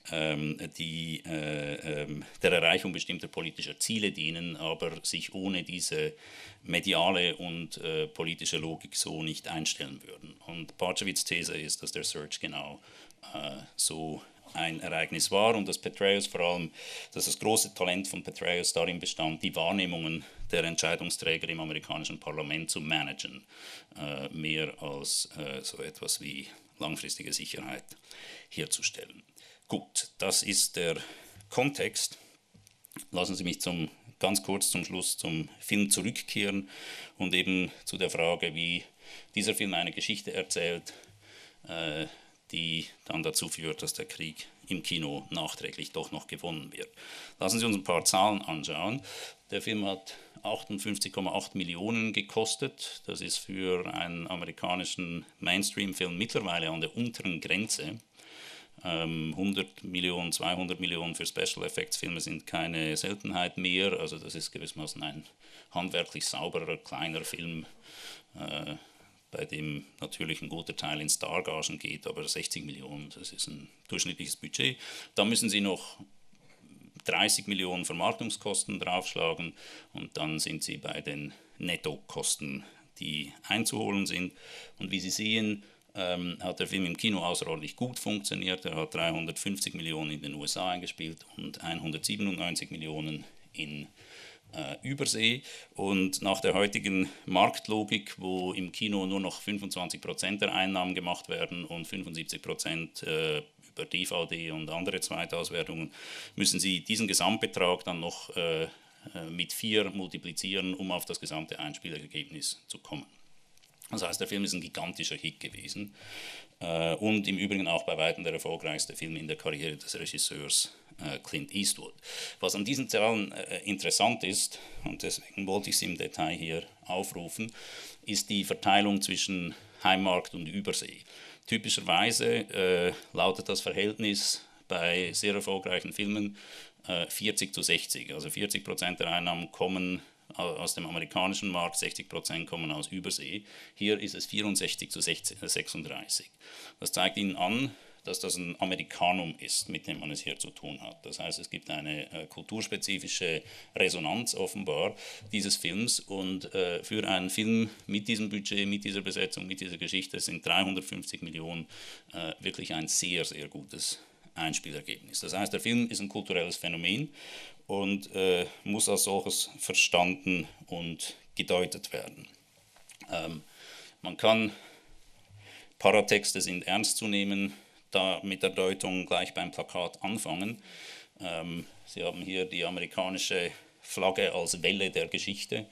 die der Erreichung bestimmter politischer Ziele dienen, aber sich ohne diese mediale und politische Logik so nicht einstellen würden. Und Bartchevichs These ist, dass der Surge genau so ein Ereignis war und dass Petraeus vor allem, dass das große Talent von Petraeus darin bestand, die Wahrnehmungen der Entscheidungsträger im amerikanischen Parlament zu managen, mehr als so etwas wie langfristige Sicherheit herzustellen. Gut, das ist der Kontext. Lassen Sie mich ganz kurz zum Schluss zum Film zurückkehren und eben zu der Frage, wie dieser Film eine Geschichte erzählt, die dann dazu führt, dass der Krieg im Kino nachträglich doch noch gewonnen wird. Lassen Sie uns ein paar Zahlen anschauen. Der Film hat 58,8 Millionen gekostet. Das ist für einen amerikanischen Mainstream-Film mittlerweile an der unteren Grenze. 100 Millionen, 200 Millionen für Special Effects Filme sind keine Seltenheit mehr. Also das ist gewissermaßen ein handwerklich sauberer, kleiner Film, bei dem natürlich ein guter Teil in Stargagen geht, aber 60 Millionen, das ist ein durchschnittliches Budget. Da müssen Sie noch 30 Millionen Vermarktungskosten draufschlagen und dann sind Sie bei den Nettokosten, die einzuholen sind. Und wie Sie sehen, hat der Film im Kino außerordentlich gut funktioniert. Er hat 350 Millionen in den USA eingespielt und 197 Millionen in Übersee. Und nach der heutigen Marktlogik, wo im Kino nur noch 25% der Einnahmen gemacht werden und 75% über DVD und andere Zweitauswertungen, müssen Sie diesen Gesamtbetrag dann noch mit 4 multiplizieren, um auf das gesamte Einspielergebnis zu kommen. Das heißt, der Film ist ein gigantischer Hit gewesen und im Übrigen auch bei weitem der erfolgreichste Film in der Karriere des Regisseurs Clint Eastwood. Was an diesen Zahlen interessant ist, und deswegen wollte ich sie im Detail hier aufrufen, ist die Verteilung zwischen Heimmarkt und Übersee. Typischerweise lautet das Verhältnis bei sehr erfolgreichen Filmen 40:60. Also 40% der Einnahmen kommen aus dem amerikanischen Markt, 60% kommen aus Übersee. Hier ist es 64:36. Das zeigt Ihnen an, dass das ein Amerikanum ist, mit dem man es hier zu tun hat. Das heißt, es gibt eine kulturspezifische Resonanz offenbar dieses Films und für einen Film mit diesem Budget, mit dieser Besetzung, mit dieser Geschichte sind 350 Millionen wirklich ein sehr, sehr gutes Einspielergebnis. Das heißt, der Film ist ein kulturelles Phänomen und muss als solches verstanden und gedeutet werden. Man kann, Paratexte sind ernst zu nehmen, da mit der Deutung gleich beim Plakat anfangen. Sie haben hier die amerikanische Flagge als Welle der Geschichte.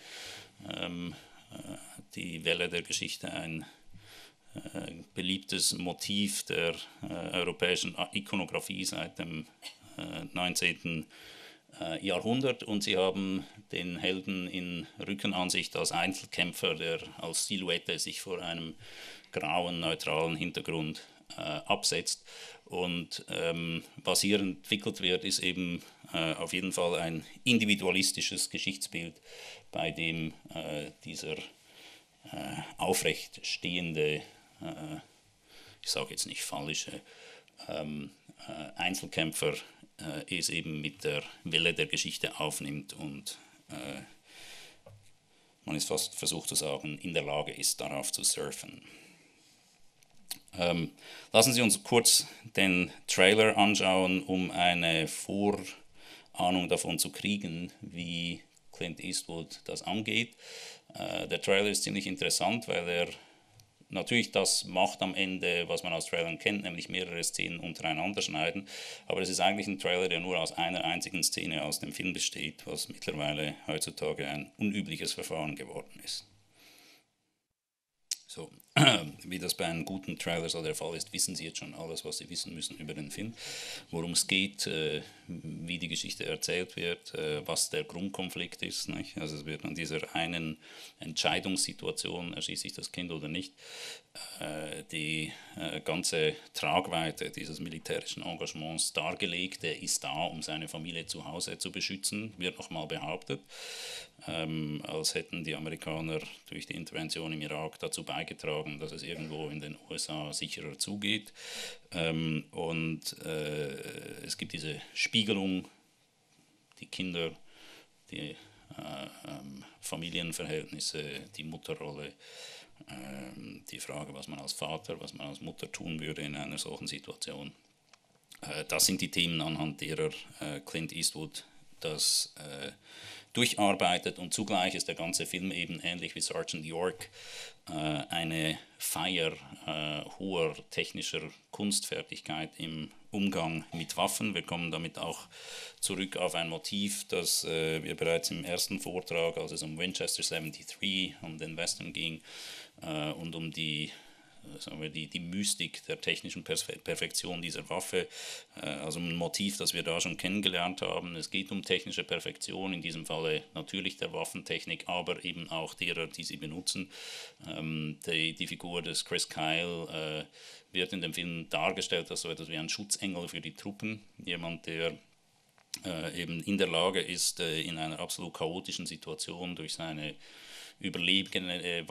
Die Welle der Geschichte, ein beliebtes Motiv der europäischen Ikonografie seit dem 19. Jahrhundert, und sie haben den Helden in Rückenansicht als Einzelkämpfer, der als Silhouette sich vor einem grauen, neutralen Hintergrund absetzt. Und was hier entwickelt wird, ist eben auf jeden Fall ein individualistisches Geschichtsbild, bei dem dieser aufrecht stehende, ich sage jetzt nicht fallische, Einzelkämpfer es eben mit der Welle der Geschichte aufnimmt und man ist fast versucht zu sagen, in der Lage ist, darauf zu surfen. Lassen Sie uns kurz den Trailer anschauen, um eine Vorahnung davon zu kriegen, wie Clint Eastwood das angeht. Der Trailer ist ziemlich interessant, weil er natürlich das macht am Ende, was man aus Trailern kennt, nämlich mehrere Szenen untereinander schneiden. Aber es ist eigentlich ein Trailer, der nur aus einer einzigen Szene aus dem Film besteht, was mittlerweile heutzutage ein unübliches Verfahren geworden ist. So, wie das bei einem guten Trailer so der Fall ist, wissen Sie jetzt schon alles, was Sie wissen müssen über den Film, worum es geht, wie die Geschichte erzählt wird, was der Grundkonflikt ist. Nicht? Also es wird an dieser einen Entscheidungssituation, erschieße ich das Kind oder nicht, die ganze Tragweite dieses militärischen Engagements dargelegt. Er ist da, um seine Familie zu Hause zu beschützen, wird nochmal behauptet, als hätten die Amerikaner durch die Intervention im Irak dazu beigetragen, dass es irgendwo in den USA sicherer zugeht. Und es gibt diese Spiegelung, die Kinder, die Familienverhältnisse, die Mutterrolle, die Frage, was man als Vater, was man als Mutter tun würde in einer solchen Situation. Das sind die Themen, anhand derer Clint Eastwood das durcharbeitet, und zugleich ist der ganze Film eben ähnlich wie Sergeant York eine Feier hoher technischer Kunstfertigkeit im Umgang mit Waffen. Wir kommen damit auch zurück auf ein Motiv, das wir bereits im ersten Vortrag, als es um Winchester 73, um den Western ging und um die sagen wir, die Mystik der technischen Perfektion dieser Waffe, also ein Motiv, das wir da schon kennengelernt haben. Es geht um technische Perfektion, in diesem Falle natürlich der Waffentechnik, aber eben auch derer, die sie benutzen. Die Figur des Chris Kyle wird in dem Film dargestellt als so etwas wie ein Schutzengel für die Truppen, jemand, der eben in der Lage ist, in einer absolut chaotischen Situation durch seine überlegene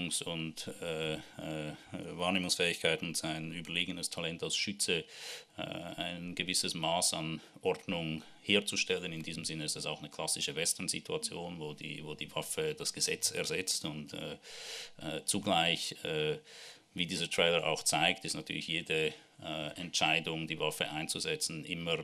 Wahrnehmungsfähigkeit und sein überlegenes Talent als Schütze ein gewisses Maß an Ordnung herzustellen. In diesem Sinne ist das auch eine klassische Western-Situation, wo die Waffe das Gesetz ersetzt und zugleich, wie dieser Trailer auch zeigt, ist natürlich jede Entscheidung, die Waffe einzusetzen, immer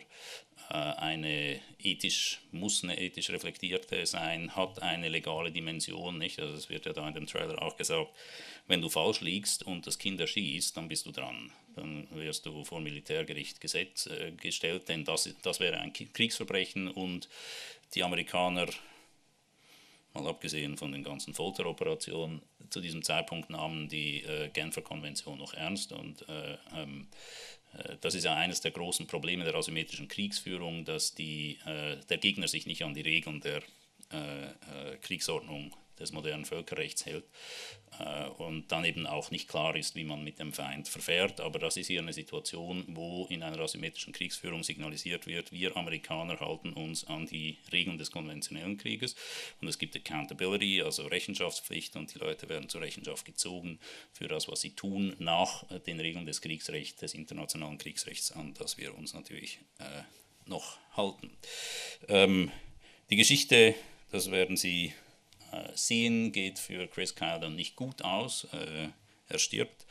muss eine ethisch reflektierte sein, hat eine legale Dimension, nicht? Also es wird ja da in dem Trailer auch gesagt, wenn du falsch liegst und das Kind erschießt, dann bist du dran. Dann wirst du vor Militärgericht gestellt, denn das wäre ein Kriegsverbrechen und die Amerikaner, mal abgesehen von den ganzen Folteroperationen, zu diesem Zeitpunkt nahmen die Genfer Konvention noch ernst und das ist ja eines der großen Probleme der asymmetrischen Kriegsführung, dass der Gegner sich nicht an die Regeln der Kriegsordnung des modernen Völkerrechts hält und dann eben auch nicht klar ist, wie man mit dem Feind verfährt. Aber das ist hier eine Situation, wo in einer asymmetrischen Kriegsführung signalisiert wird, wir Amerikaner halten uns an die Regeln des konventionellen Krieges und es gibt Accountability, also Rechenschaftspflicht und die Leute werden zur Rechenschaft gezogen für das, was sie tun, nach den Regeln des Kriegsrechts, des internationalen Kriegsrechts, an das wir uns natürlich noch halten. Die Geschichte, das werden Sie sehen, geht für Chris Kyle dann nicht gut aus. Er stirbt.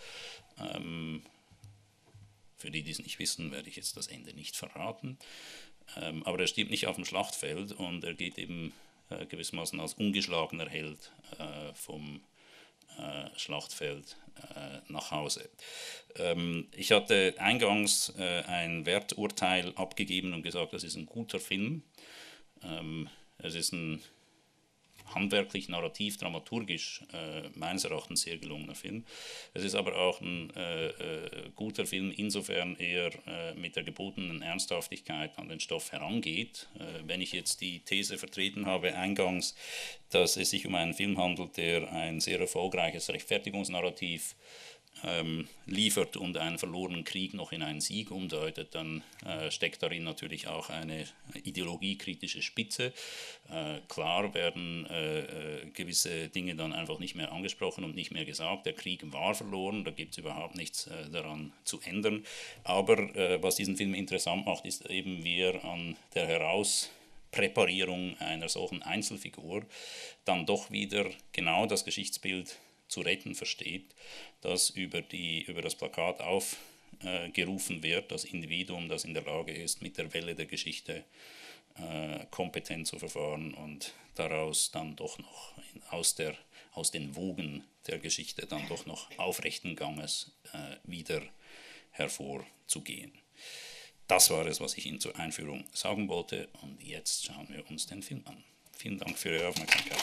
Für die, die es nicht wissen, werde ich jetzt das Ende nicht verraten. Aber er stirbt nicht auf dem Schlachtfeld und er geht eben gewissermaßen als ungeschlagener Held vom Schlachtfeld nach Hause. Ich hatte eingangs ein Werturteil abgegeben und gesagt, das ist ein guter Film. Es ist ein handwerklich, narrativ, dramaturgisch meines Erachtens sehr gelungener Film. Es ist aber auch ein guter Film, insofern er mit der gebotenen Ernsthaftigkeit an den Stoff herangeht. Wenn ich jetzt die These vertreten habe eingangs, dass es sich um einen Film handelt, der ein sehr erfolgreiches Rechtfertigungsnarrativ liefert und einen verlorenen Krieg noch in einen Sieg umdeutet, dann steckt darin natürlich auch eine ideologiekritische Spitze. Klar werden gewisse Dinge dann einfach nicht mehr angesprochen und nicht mehr gesagt. Der Krieg war verloren, da gibt es überhaupt nichts daran zu ändern. Aber was diesen Film interessant macht, ist eben, wie er an der Herauspräparierung einer solchen Einzelfigur dann doch wieder genau das Geschichtsbild zu retten versteht, das über das Plakat aufgerufen wird, das Individuum, das in der Lage ist, mit der Welle der Geschichte kompetent zu verfahren und daraus dann doch noch aus den Wogen der Geschichte dann doch noch aufrechten Ganges wieder hervorzugehen. Das war es, was ich Ihnen zur Einführung sagen wollte und jetzt schauen wir uns den Film an. Vielen Dank für Ihre Aufmerksamkeit.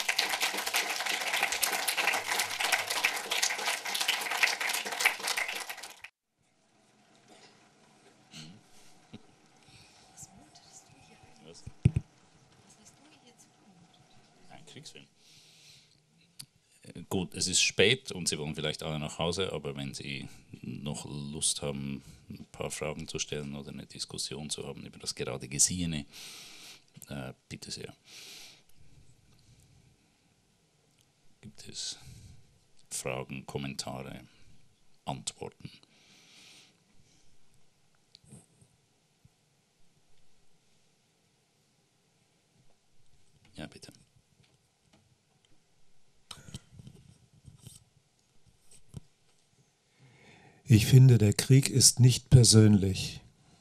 Kriegsfilm. Gut, es ist spät und Sie wollen vielleicht alle nach Hause, aber wenn Sie noch Lust haben, ein paar Fragen zu stellen oder eine Diskussion zu haben über das gerade Gesehene, bitte sehr. Gibt es Fragen, Kommentare, Antworten? Ja, bitte. Ich finde, der Krieg ist nicht persönlich.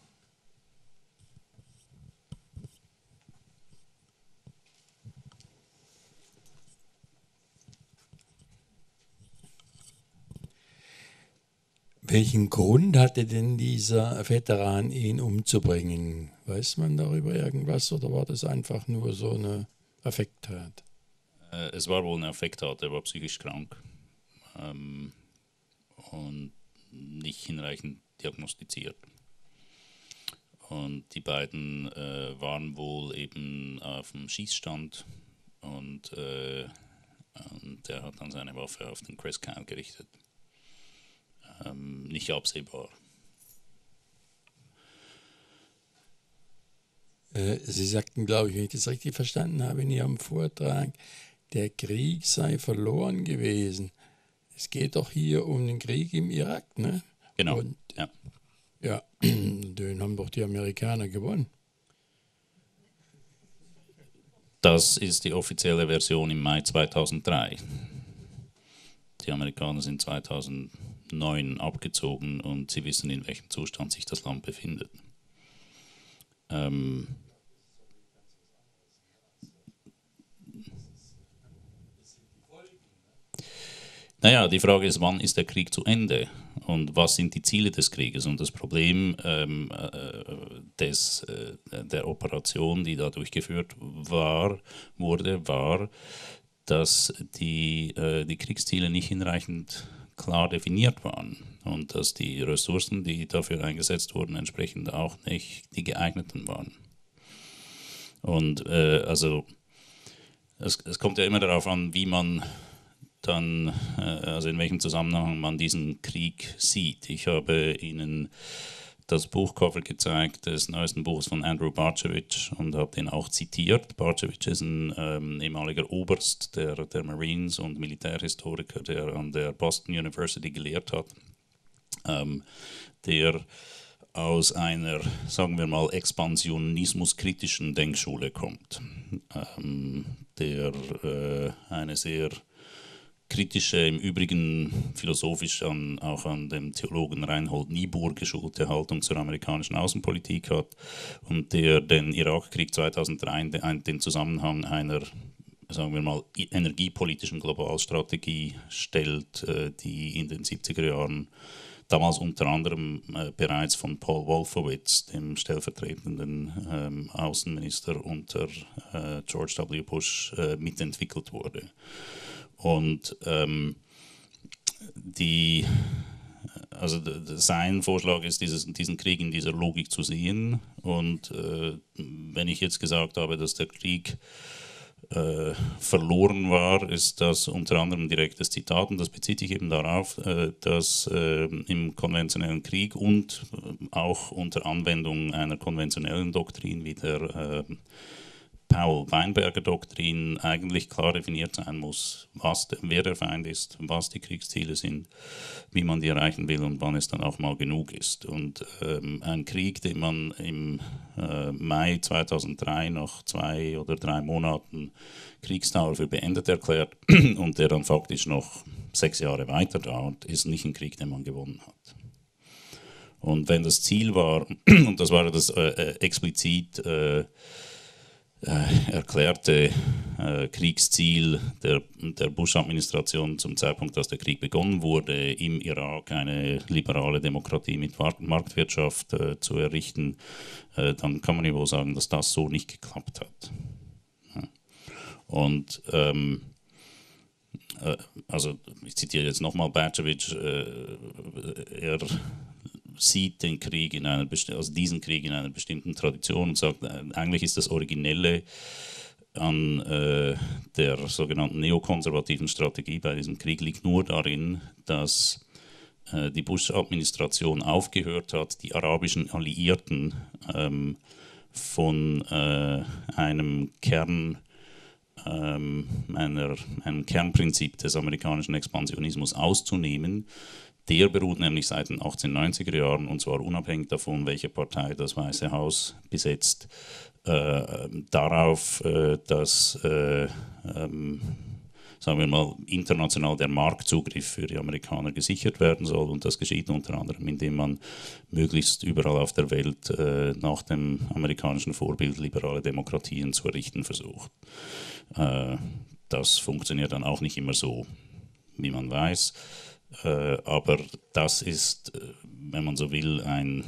Welchen Grund hatte denn dieser Veteran, ihn umzubringen? Weiß man darüber irgendwas oder war das einfach nur so eine Affekttat? Es war wohl eine Affekttat, er war psychisch krank. und nicht hinreichend diagnostiziert. Und die beiden waren wohl eben auf dem Schießstand und er hat dann seine Waffe auf den Chris Kyle gerichtet. Nicht absehbar. Sie sagten, glaube ich, wenn ich das richtig verstanden habe in Ihrem Vortrag, der Krieg sei verloren gewesen. Es geht doch hier um den Krieg im Irak, ne? Genau, und, ja. Ja, den haben doch die Amerikaner gewonnen. Das ist die offizielle Version im Mai 2003. Die Amerikaner sind 2009 abgezogen und sie wissen, in welchem Zustand sich das Land befindet. Naja, die Frage ist, wann ist der Krieg zu Ende und was sind die Ziele des Krieges? Und das Problem der Operation, die da durchgeführt wurde, war, dass die Kriegsziele nicht hinreichend klar definiert waren und dass die Ressourcen, die dafür eingesetzt wurden, entsprechend auch nicht die geeigneten waren. Und also es kommt ja immer darauf an, wie man dann, also in welchem Zusammenhang man diesen Krieg sieht. Ich habe Ihnen das Buchcover gezeigt des neuesten Buches von Andrew Bartschewitsch und habe den auch zitiert. Bartschewitsch ist ein ehemaliger Oberst der Marines und Militärhistoriker, der an der Boston University gelehrt hat, der aus einer, sagen wir mal, expansionismuskritischen Denkschule kommt, der eine sehr kritische, im Übrigen philosophisch auch an dem Theologen Reinhold Niebuhr geschulte Haltung zur amerikanischen Außenpolitik hat und der den Irakkrieg 2003 den Zusammenhang einer, sagen wir mal, energiepolitischen Globalstrategie stellt, die in den 70er Jahren damals unter anderem bereits von Paul Wolfowitz, dem stellvertretenden Außenminister unter George W. Bush, mitentwickelt wurde. Und sein Vorschlag ist, diesen Krieg in dieser Logik zu sehen. Und wenn ich jetzt gesagt habe, dass der Krieg verloren war, ist das unter anderem ein direktes Zitat. Und das bezieht sich eben darauf, dass im konventionellen Krieg und auch unter Anwendung einer konventionellen Doktrin wie der Powell-Weinberger-Doktrin eigentlich klar definiert sein muss, wer der Feind ist, was die Kriegsziele sind, wie man die erreichen will und wann es dann auch mal genug ist. Und ein Krieg, den man im Mai 2003 nach 2 oder 3 Monaten Kriegsdauer für beendet erklärt und der dann faktisch noch 6 Jahre weiter dauert, ist nicht ein Krieg, den man gewonnen hat. Und wenn das Ziel war, und das war das explizit erklärte Kriegsziel der Bush-Administration zum Zeitpunkt, als der Krieg begonnen wurde, im Irak eine liberale Demokratie mit Marktwirtschaft zu errichten, dann kann man ja wohl sagen, dass das so nicht geklappt hat. Ja. Und also ich zitiere jetzt nochmal Bartschewitsch, er sieht den Krieg diesen Krieg in einer bestimmten Tradition und sagt, eigentlich ist das Originelle an der sogenannten neokonservativen Strategie bei diesem Krieg liegt nur darin, dass die Bush-Administration aufgehört hat, die arabischen Alliierten von einem Kernprinzip des amerikanischen Expansionismus auszunehmen. Der beruht nämlich seit den 1890er Jahren, und zwar unabhängig davon, welche Partei das Weiße Haus besetzt, darauf, dass, sagen wir mal, international der Marktzugriff für die Amerikaner gesichert werden soll. Und das geschieht unter anderem, indem man möglichst überall auf der Welt nach dem amerikanischen Vorbild liberale Demokratien zu errichten versucht. Das funktioniert dann auch nicht immer so, wie man weiß. Aber das ist, wenn man so will, ein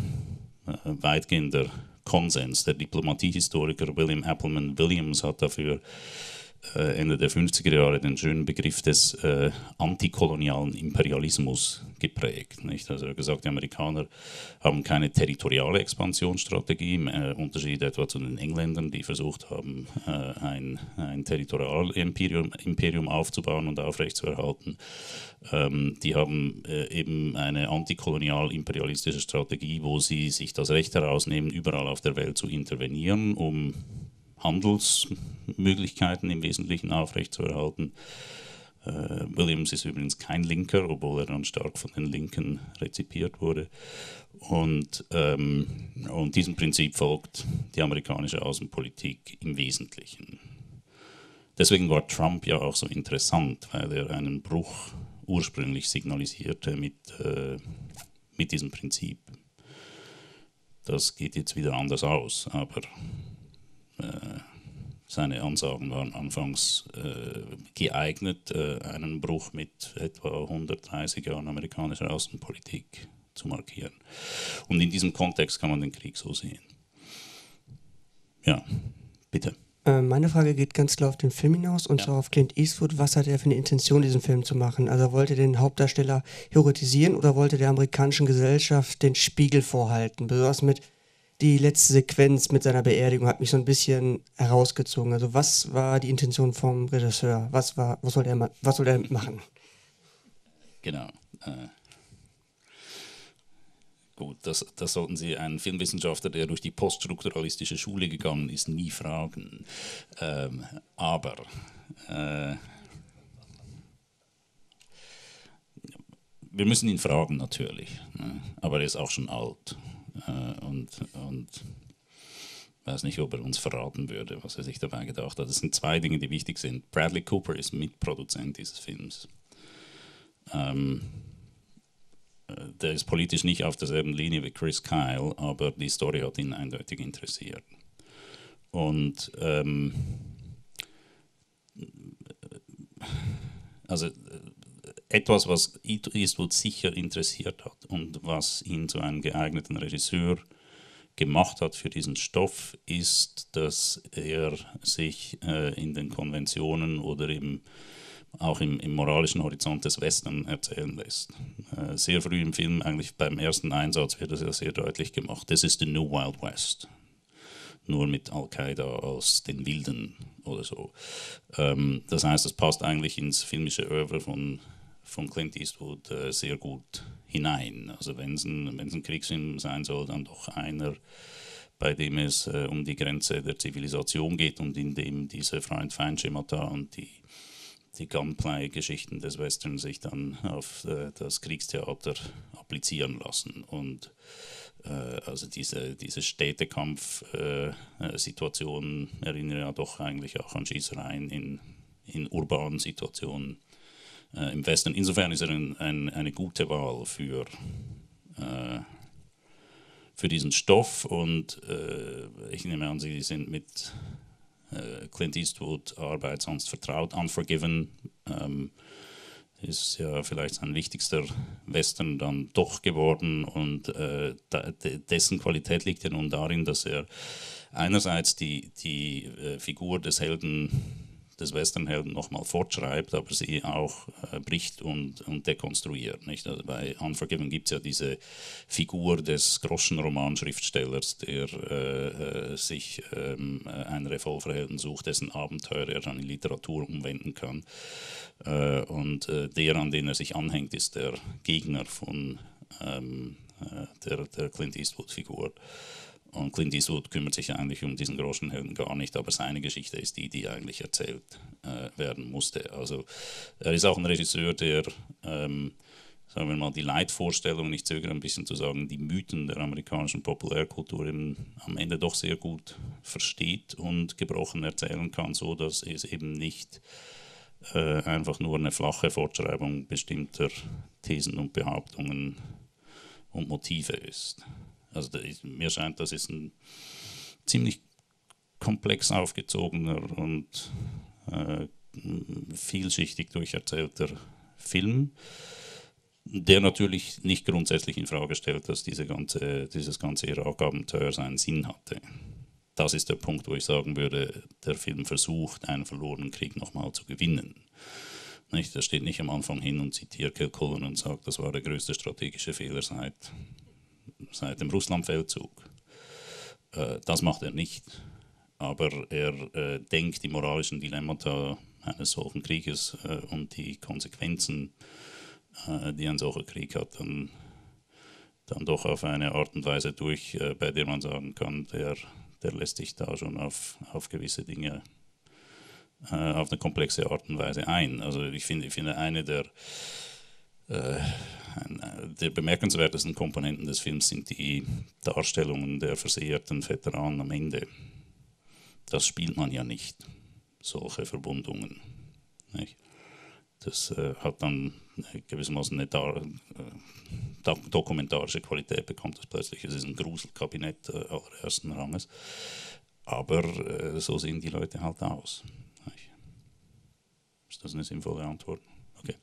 weitgehender Konsens. Der Diplomatiehistoriker William Appleman Williams hat dafür Ende der 50er Jahre den schönen Begriff des antikolonialen Imperialismus geprägt. Nicht? Also er hat gesagt, die Amerikaner haben keine territoriale Expansionsstrategie, im Unterschied etwa zu den Engländern, die versucht haben, ein Territorialimperium aufzubauen und aufrechtzuerhalten. Die haben eben eine antikolonial-imperialistische Strategie, wo sie sich das Recht herausnehmen, überall auf der Welt zu intervenieren, um Handelsmöglichkeiten im Wesentlichen aufrechtzuerhalten. Williams ist übrigens kein Linker, obwohl er dann stark von den Linken rezipiert wurde. Und diesem Prinzip folgt die amerikanische Außenpolitik im Wesentlichen. Deswegen war Trump ja auch so interessant, weil er einen Bruch ursprünglich signalisierte mit diesem Prinzip. Das geht jetzt wieder anders aus, aber seine Ansagen waren anfangs geeignet, einen Bruch mit etwa 130 Jahren amerikanischer Außenpolitik zu markieren. Und in diesem Kontext kann man den Krieg so sehen. Ja, bitte. Meine Frage geht ganz klar auf den Film hinaus, und zwar auf Clint Eastwood. Was hat er für eine Intention, diesen Film zu machen? Also wollte er den Hauptdarsteller heroisieren oder wollte der amerikanischen Gesellschaft den Spiegel vorhalten? Besonders mit die letzte Sequenz mit seiner Beerdigung hat mich so ein bisschen herausgezogen. Also was war die Intention vom Regisseur? Was sollte er machen? Genau. Gut, das sollten Sie einen Filmwissenschaftler, der durch die poststrukturalistische Schule gegangen ist, nie fragen. Aber wir müssen ihn fragen natürlich. Aber er ist auch schon alt. Und weiß nicht, ob er uns verraten würde, was er sich dabei gedacht hat. Es sind zwei Dinge, die wichtig sind. Bradley Cooper ist Mitproduzent dieses Films. Der ist politisch nicht auf derselben Linie wie Chris Kyle, aber die Story hat ihn eindeutig interessiert. Und also etwas, was Eastwood sicher interessiert hat und was ihn zu einem geeigneten Regisseur gemacht hat für diesen Stoff, ist, dass er sich in den Konventionen oder auch im moralischen Horizont des Western erzählen lässt. Sehr früh im Film, eigentlich beim ersten Einsatz, wird das ja sehr deutlich gemacht. This is the New Wild West. Nur mit Al-Qaida als den Wilden oder so. Das heißt, das passt eigentlich ins filmische Oeuvre von Clint Eastwood sehr gut hinein. Also wenn es ein Kriegsfilm sein soll, dann doch einer, bei dem es um die Grenze der Zivilisation geht und in dem diese Freund-Feind-Schemata und die Gunplay-Geschichten des Western sich dann auf das Kriegstheater applizieren lassen. Und also diese Städtekampf-Situationen erinnern ja doch eigentlich auch an Schießereien in urbanen Situationen im Westen. Insofern ist er eine gute Wahl für diesen Stoff, und ich nehme an, Sie sind mit Clint Eastwood Arbeit sonst vertraut. Unforgiven ist ja vielleicht sein wichtigster Western dann doch geworden, und dessen Qualität liegt ja nun darin, dass er einerseits die Figur des Westernhelden nochmal fortschreibt, aber sie auch bricht und dekonstruiert. Nicht? Also bei Unforgiven gibt es ja diese Figur des Groschenromanschriftstellers, der sich einen Revolverhelden sucht, dessen Abenteuer er dann in Literatur umwenden kann. Und der, an den er sich anhängt, ist der Gegner von der Clint Eastwood-Figur. Und Clint Eastwood kümmert sich eigentlich um diesen Groschenhelden gar nicht, aber seine Geschichte ist die eigentlich erzählt werden musste. Also er ist auch ein Regisseur, der, sagen wir mal, die Leitvorstellungen, ich zögere ein bisschen zu sagen, die Mythen der amerikanischen Populärkultur am Ende doch sehr gut versteht und gebrochen erzählen kann, so dass es eben nicht einfach nur eine flache Fortschreibung bestimmter Thesen und Behauptungen und Motive ist. Also mir scheint, das ist ein ziemlich komplex aufgezogener und vielschichtig durcherzählter Film, der natürlich nicht grundsätzlich in Frage stellt, dass dieses ganze Irak-Abenteuer seinen Sinn hatte. das ist der Punkt, wo ich sagen würde, der Film versucht, einen verlorenen Krieg nochmal zu gewinnen. Nicht? Er steht nicht am Anfang hin und zitiert Kilcullen und sagt, das war der größte strategische Fehler seit dem Russlandfeldzug. Das macht er nicht. Aber er denkt die moralischen Dilemmata eines solchen Krieges und die Konsequenzen, die ein solcher Krieg hat, dann doch auf eine Art und Weise durch, bei der man sagen kann, der lässt sich da schon auf gewisse Dinge auf eine komplexe Art und Weise ein. Also ich finde eine der bemerkenswertesten Komponenten des Films sind die Darstellungen der versehrten Veteranen am Ende. Das spielt man ja nicht, solche Verbundungen. Nicht? Das hat dann gewissermaßen eine dokumentarische Qualität, bekommt das plötzlich. Es ist ein Gruselkabinett allerersten Ranges. Aber so sehen die Leute halt aus. Nicht? Ist das eine sinnvolle Antwort? Okay.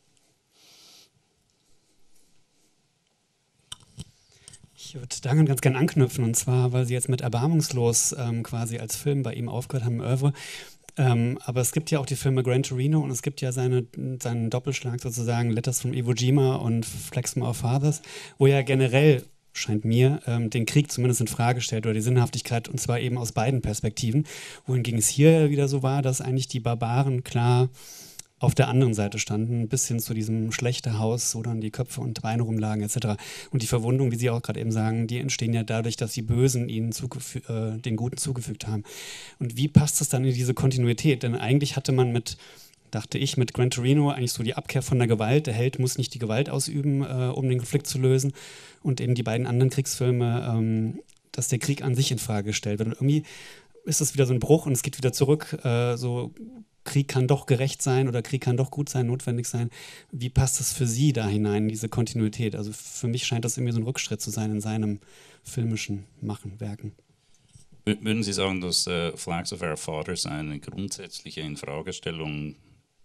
Ich würde daran ganz gerne anknüpfen, und zwar, weil Sie jetzt mit Erbarmungslos quasi als Film bei ihm aufgehört haben im Oeuvre. Aber es gibt ja auch die Filme Gran Torino und es gibt ja seinen Doppelschlag sozusagen Letters from Iwo Jima und Flags from Our Fathers, wo ja generell, scheint mir, den Krieg zumindest in Frage stellt oder die Sinnhaftigkeit, und zwar eben aus beiden Perspektiven. Wohingegen es hier wieder so war, dass eigentlich die Barbaren klar auf der anderen Seite standen, bis hin zu diesem Schlechterhaus, wo dann die Köpfe und Beine rumlagen etc. Und die Verwundungen, wie Sie auch gerade eben sagen, die entstehen ja dadurch, dass die Bösen ihnen den Guten zugefügt haben. Und wie passt das dann in diese Kontinuität? Denn eigentlich hatte man dachte ich, mit Gran Torino eigentlich so die Abkehr von der Gewalt. Der Held muss nicht die Gewalt ausüben, um den Konflikt zu lösen. Und eben die beiden anderen Kriegsfilme, dass der Krieg an sich in Frage gestellt wird. Und irgendwie ist das wieder so ein Bruch und es geht wieder zurück, so Krieg kann doch gerecht sein oder Krieg kann doch gut sein, notwendig sein. Wie passt das für Sie da hinein, diese Kontinuität? Also für mich scheint das irgendwie so ein Rückschritt zu sein in seinem filmischen Machen, Werken. Würden Sie sagen, dass Flags of Our Fathers eine grundsätzliche Infragestellung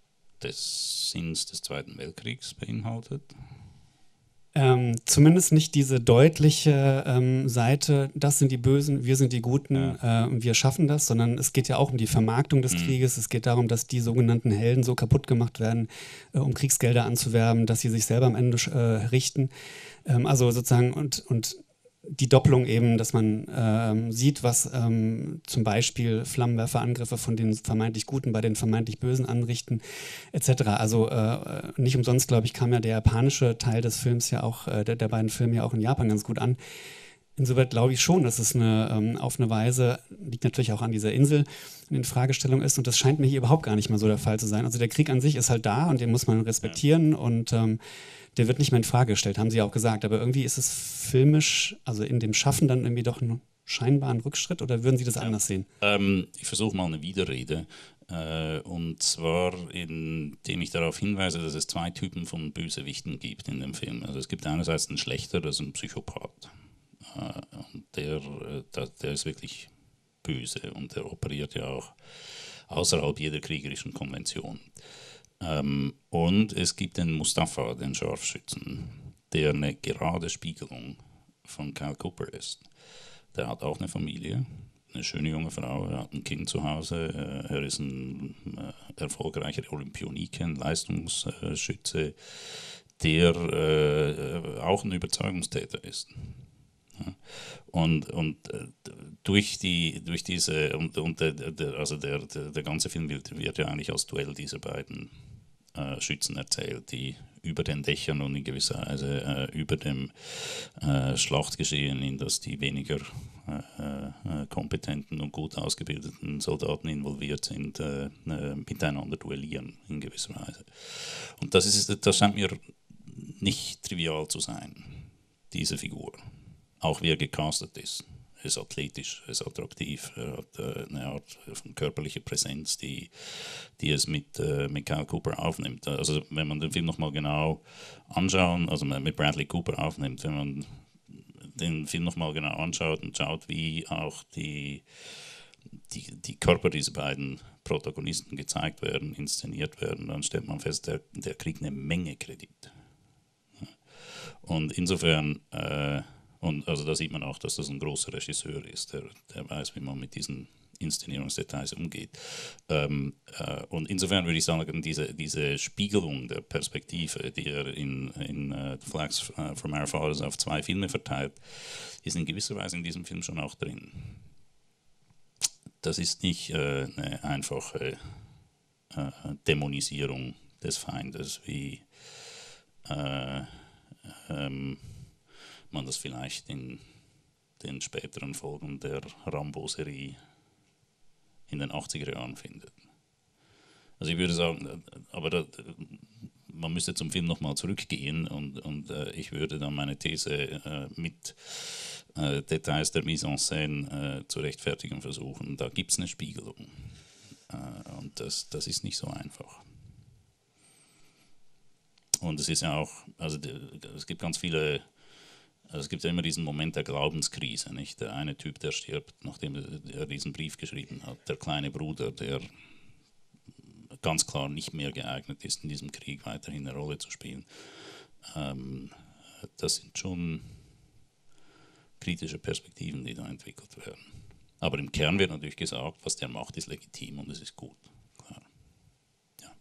des Sinns des Zweiten Weltkriegs beinhaltet? Zumindest nicht diese deutliche Seite, das sind die Bösen, wir sind die Guten und wir schaffen das, sondern es geht ja auch um die Vermarktung des Krieges. Es geht darum, dass die sogenannten Helden so kaputt gemacht werden, um Kriegsgelder anzuwerben, dass sie sich selber am Ende richten. Also sozusagen und die Doppelung eben, dass man sieht, was zum Beispiel Flammenwerferangriffe von den vermeintlich Guten bei den vermeintlich Bösen anrichten, etc. Also nicht umsonst, glaube ich, kam ja der japanische Teil des Films ja auch, der beiden Filme ja auch in Japan ganz gut an. Insoweit glaube ich schon, dass es auf eine Weise, liegt natürlich auch an dieser Insel, eine Fragestellung ist und das scheint mir hier überhaupt gar nicht mal so der Fall zu sein. Also der Krieg an sich ist halt da und den muss man respektieren und der wird nicht mehr in Frage gestellt, haben Sie ja auch gesagt. Aber irgendwie ist es filmisch, also in dem Schaffen dann irgendwie doch scheinbar ein Rückschritt oder würden Sie das anders sehen? Ich versuche mal eine Widerrede. Und zwar, indem ich darauf hinweise, dass es zwei Typen von Bösewichten gibt in dem Film. Also es gibt einerseits einen Schlechter, das ist ein Psychopath. Und der ist wirklich böse und der operiert ja auch außerhalb jeder kriegerischen Konvention. Und es gibt den Mustafa, den Scharfschützen, der eine gerade Spiegelung von Cal Cooper ist. Der hat auch eine Familie, eine schöne junge Frau, er hat ein Kind zu Hause, er ist ein erfolgreicher Olympionike, ein Leistungsschütze, der auch ein Überzeugungstäter ist. Ja. Und durch diese der ganze Film wird ja eigentlich als Duell dieser beiden Schützen erzählt, die über den Dächern und in gewisser Weise über dem Schlachtgeschehen, in das die weniger kompetenten und gut ausgebildeten Soldaten involviert sind, miteinander duellieren in gewisser Weise. Und das scheint mir nicht trivial zu sein, diese Figur. Auch wie er gecastet ist. Er ist athletisch, er ist attraktiv, er hat eine Art von körperlicher Präsenz, die es mit Cal Cooper aufnimmt. Also wenn man den Film nochmal genau anschaut, also mit Bradley Cooper aufnimmt, wenn man den Film nochmal genau anschaut und schaut, wie auch die Körper dieser beiden Protagonisten gezeigt werden, inszeniert werden, dann stellt man fest, der kriegt eine Menge Kredit. Und insofern Und also da sieht man auch, dass das ein großer Regisseur ist, der weiß, wie man mit diesen Inszenierungsdetails umgeht. Und insofern würde ich sagen, diese Spiegelung der Perspektive, die er in Flags from Our Fathers auf 2 Filme verteilt, ist in gewisser Weise in diesem Film schon auch drin. Das ist nicht eine einfache Dämonisierung des Feindes, wie man das vielleicht in den späteren Folgen der Rambo-Serie in den 80er Jahren findet. Also ich würde sagen, aber man müsste zum Film nochmal zurückgehen und ich würde dann meine These mit Details der Mise en Scène zu rechtfertigen versuchen. Da gibt es eine Spiegelung und das ist nicht so einfach. Und es ist ja auch, also es gibt ganz viele. Also es gibt ja immer diesen Moment der Glaubenskrise, nicht? Der eine Typ, der stirbt, nachdem er diesen Brief geschrieben hat. Der kleine Bruder, der ganz klar nicht mehr geeignet ist, in diesem Krieg weiterhin eine Rolle zu spielen. Das sind schon kritische Perspektiven, die da entwickelt werden. Aber im Kern wird natürlich gesagt, was der macht, ist legitim und es ist gut. Klar. Ja.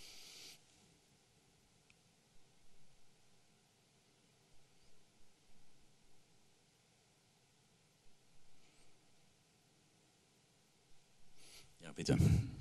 Ja, bitte.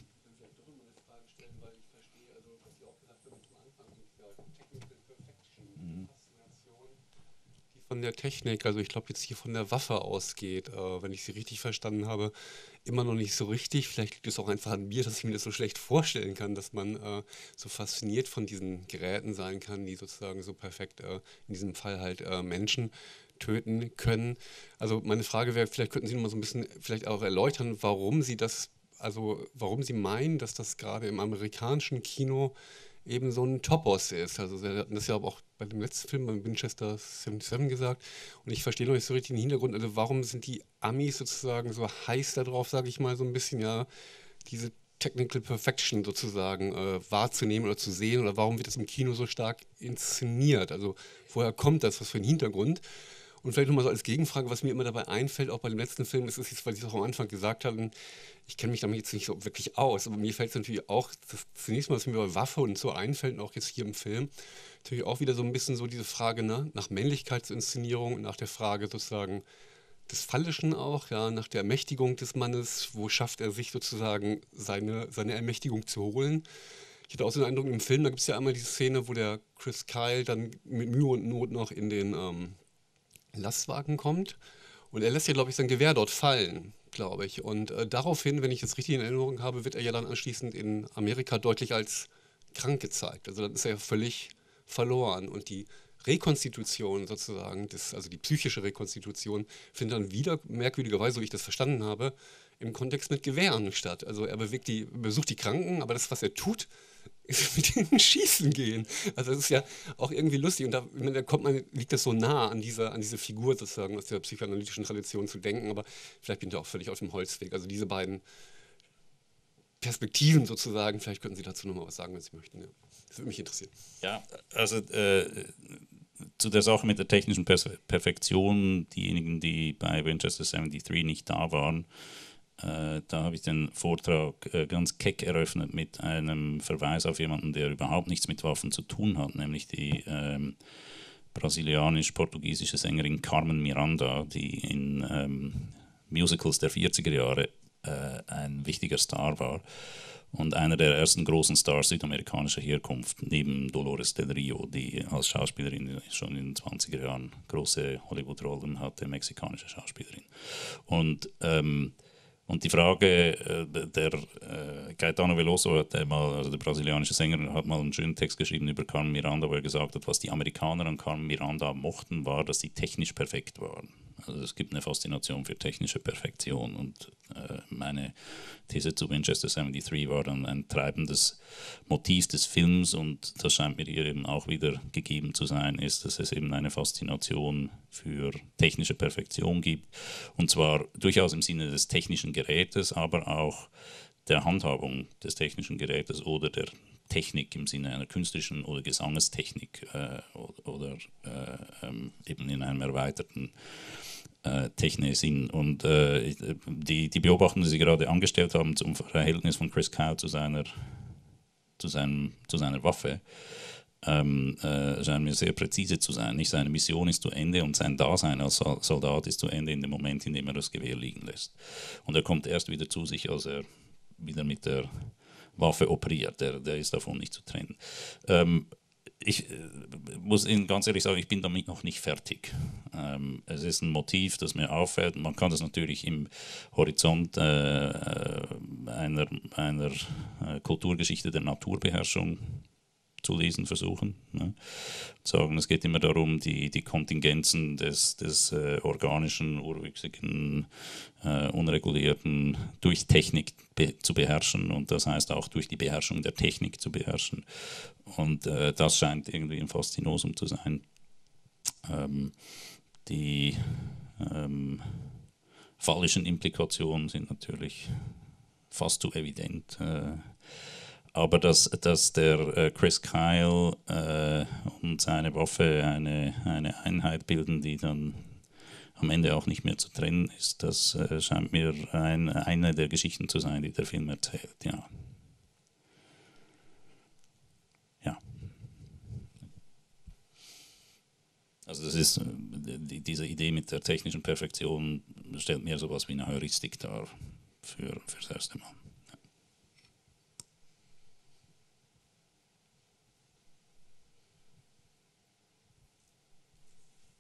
Von der Technik, also ich glaube jetzt hier von der Waffe ausgeht, wenn ich sie richtig verstanden habe, immer noch nicht so richtig. Vielleicht liegt es auch einfach an mir, dass ich mir das so schlecht vorstellen kann, dass man so fasziniert von diesen Geräten sein kann, die sozusagen so perfekt in diesem Fall halt Menschen töten können. Also meine Frage wäre, vielleicht könnten Sie noch mal so ein bisschen vielleicht auch erläutern, warum Sie das, also warum Sie meinen, dass das gerade im amerikanischen Kino eben so ein Topos ist. Also Sie hatten das ja auch bei dem letzten Film, beim Winchester 77 gesagt. Und ich verstehe noch nicht so richtig den Hintergrund. Also warum sind die Amis sozusagen so heiß darauf, sage ich mal so ein bisschen, ja, diese Technical Perfection sozusagen wahrzunehmen oder zu sehen? Oder warum wird das im Kino so stark inszeniert? Also woher kommt das? Was für ein Hintergrund? Und vielleicht nochmal so als Gegenfrage, was mir immer dabei einfällt, auch bei dem letzten Film, das ist jetzt, weil Sie es auch am Anfang gesagt haben, ich kenne mich damit jetzt nicht so wirklich aus, aber mir fällt es natürlich auch, das zunächst mal, was mir bei Waffe und so einfällt, und auch jetzt hier im Film, natürlich auch wieder so ein bisschen so diese Frage, ne, nach Männlichkeitsinszenierung, nach der Frage sozusagen des Phallischen auch, ja, nach der Ermächtigung des Mannes, wo schafft er sich sozusagen seine Ermächtigung zu holen. Ich hatte auch so den Eindruck im Film, da gibt es ja einmal diese Szene, wo der Chris Kyle dann mit Mühe und Not noch in den Lastwagen kommt und er lässt ja, glaube ich, sein Gewehr dort fallen, glaube ich. Und daraufhin, wenn ich das richtig in Erinnerung habe, wird er ja dann anschließend in Amerika deutlich als krank gezeigt. Also dann ist er ja völlig verloren und die Rekonstitution sozusagen, also die psychische Rekonstitution, findet dann wieder merkwürdigerweise, so wie ich das verstanden habe, im Kontext mit Gewehren statt. Also er besucht die Kranken, aber das, was er tut, ist mit ihnen schießen gehen. Also das ist ja auch irgendwie lustig und da liegt das so nah an diese Figur sozusagen aus der psychoanalytischen Tradition zu denken, aber vielleicht bin ich auch völlig auf dem Holzweg. Also diese beiden Perspektiven sozusagen, vielleicht könnten Sie dazu nochmal was sagen, wenn Sie möchten. Ja. Das würde mich interessieren. Ja, also zu der Sache mit der technischen Perfektion, diejenigen, die bei Winchester 73 nicht da waren, da habe ich den Vortrag ganz keck eröffnet mit einem Verweis auf jemanden, der überhaupt nichts mit Waffen zu tun hat, nämlich die brasilianisch-portugiesische Sängerin Carmen Miranda, die in Musicals der 40er Jahre ein wichtiger Star war und einer der ersten großen Stars südamerikanischer Herkunft, neben Dolores Del Rio, die als Schauspielerin schon in den 20er Jahren große Hollywood-Rollen hatte, mexikanische Schauspielerin. Und die Frage, der Caetano Veloso hat also der brasilianische Sänger, hat mal einen schönen Text geschrieben über Carmen Miranda, wo er gesagt hat, was die Amerikaner an Carmen Miranda mochten, war, dass sie technisch perfekt waren. Also es gibt eine Faszination für technische Perfektion und meine These zu Winchester 73 war dann ein treibendes Motiv des Films und das scheint mir hier eben auch wieder gegeben zu sein, ist, dass es eben eine Faszination für technische Perfektion gibt und zwar durchaus im Sinne des technischen Gerätes, aber auch der Handhabung des technischen Gerätes oder der Technik im Sinne einer künstlerischen oder Gesangestechnik oder eben in einem erweiterten Techne-Sinn. Und die Beobachtung, die Sie gerade angestellt haben zum Verhältnis von Chris Kyle zu seiner Waffe, scheint mir sehr präzise zu sein. Nicht seine Mission ist zu Ende und sein Dasein als Soldat ist zu Ende in dem Moment, in dem er das Gewehr liegen lässt. Und er kommt erst wieder zu sich, als er wieder mit der Waffe operiert. Der ist davon nicht zu trennen. Ich muss Ihnen ganz ehrlich sagen, ich bin damit noch nicht fertig. Es ist ein Motiv, das mir auffällt. Man kann das natürlich im Horizont einer Kulturgeschichte der Naturbeherrschung zu lesen versuchen. Ne? Sagen, es geht immer darum, die Kontingenzen des organischen, urwüchsigen, unregulierten durch Technik zu beherrschen und das heißt auch durch die Beherrschung der Technik zu beherrschen. Und das scheint irgendwie ein Faszinosum zu sein. Die phallischen Implikationen sind natürlich fast zu evident. Aber dass der Chris Kyle und seine Waffe eine Einheit bilden, die dann am Ende auch nicht mehr zu trennen ist, das scheint mir eine der Geschichten zu sein, die der Film erzählt. Ja. Ja. Also das ist diese Idee mit der technischen Perfektion stellt mir sowas wie eine Heuristik dar fürs erste Mal.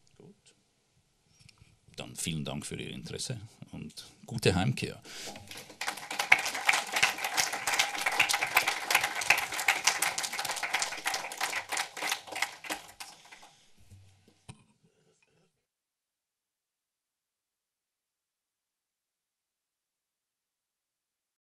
Dann vielen Dank für Ihr Interesse und gute Heimkehr.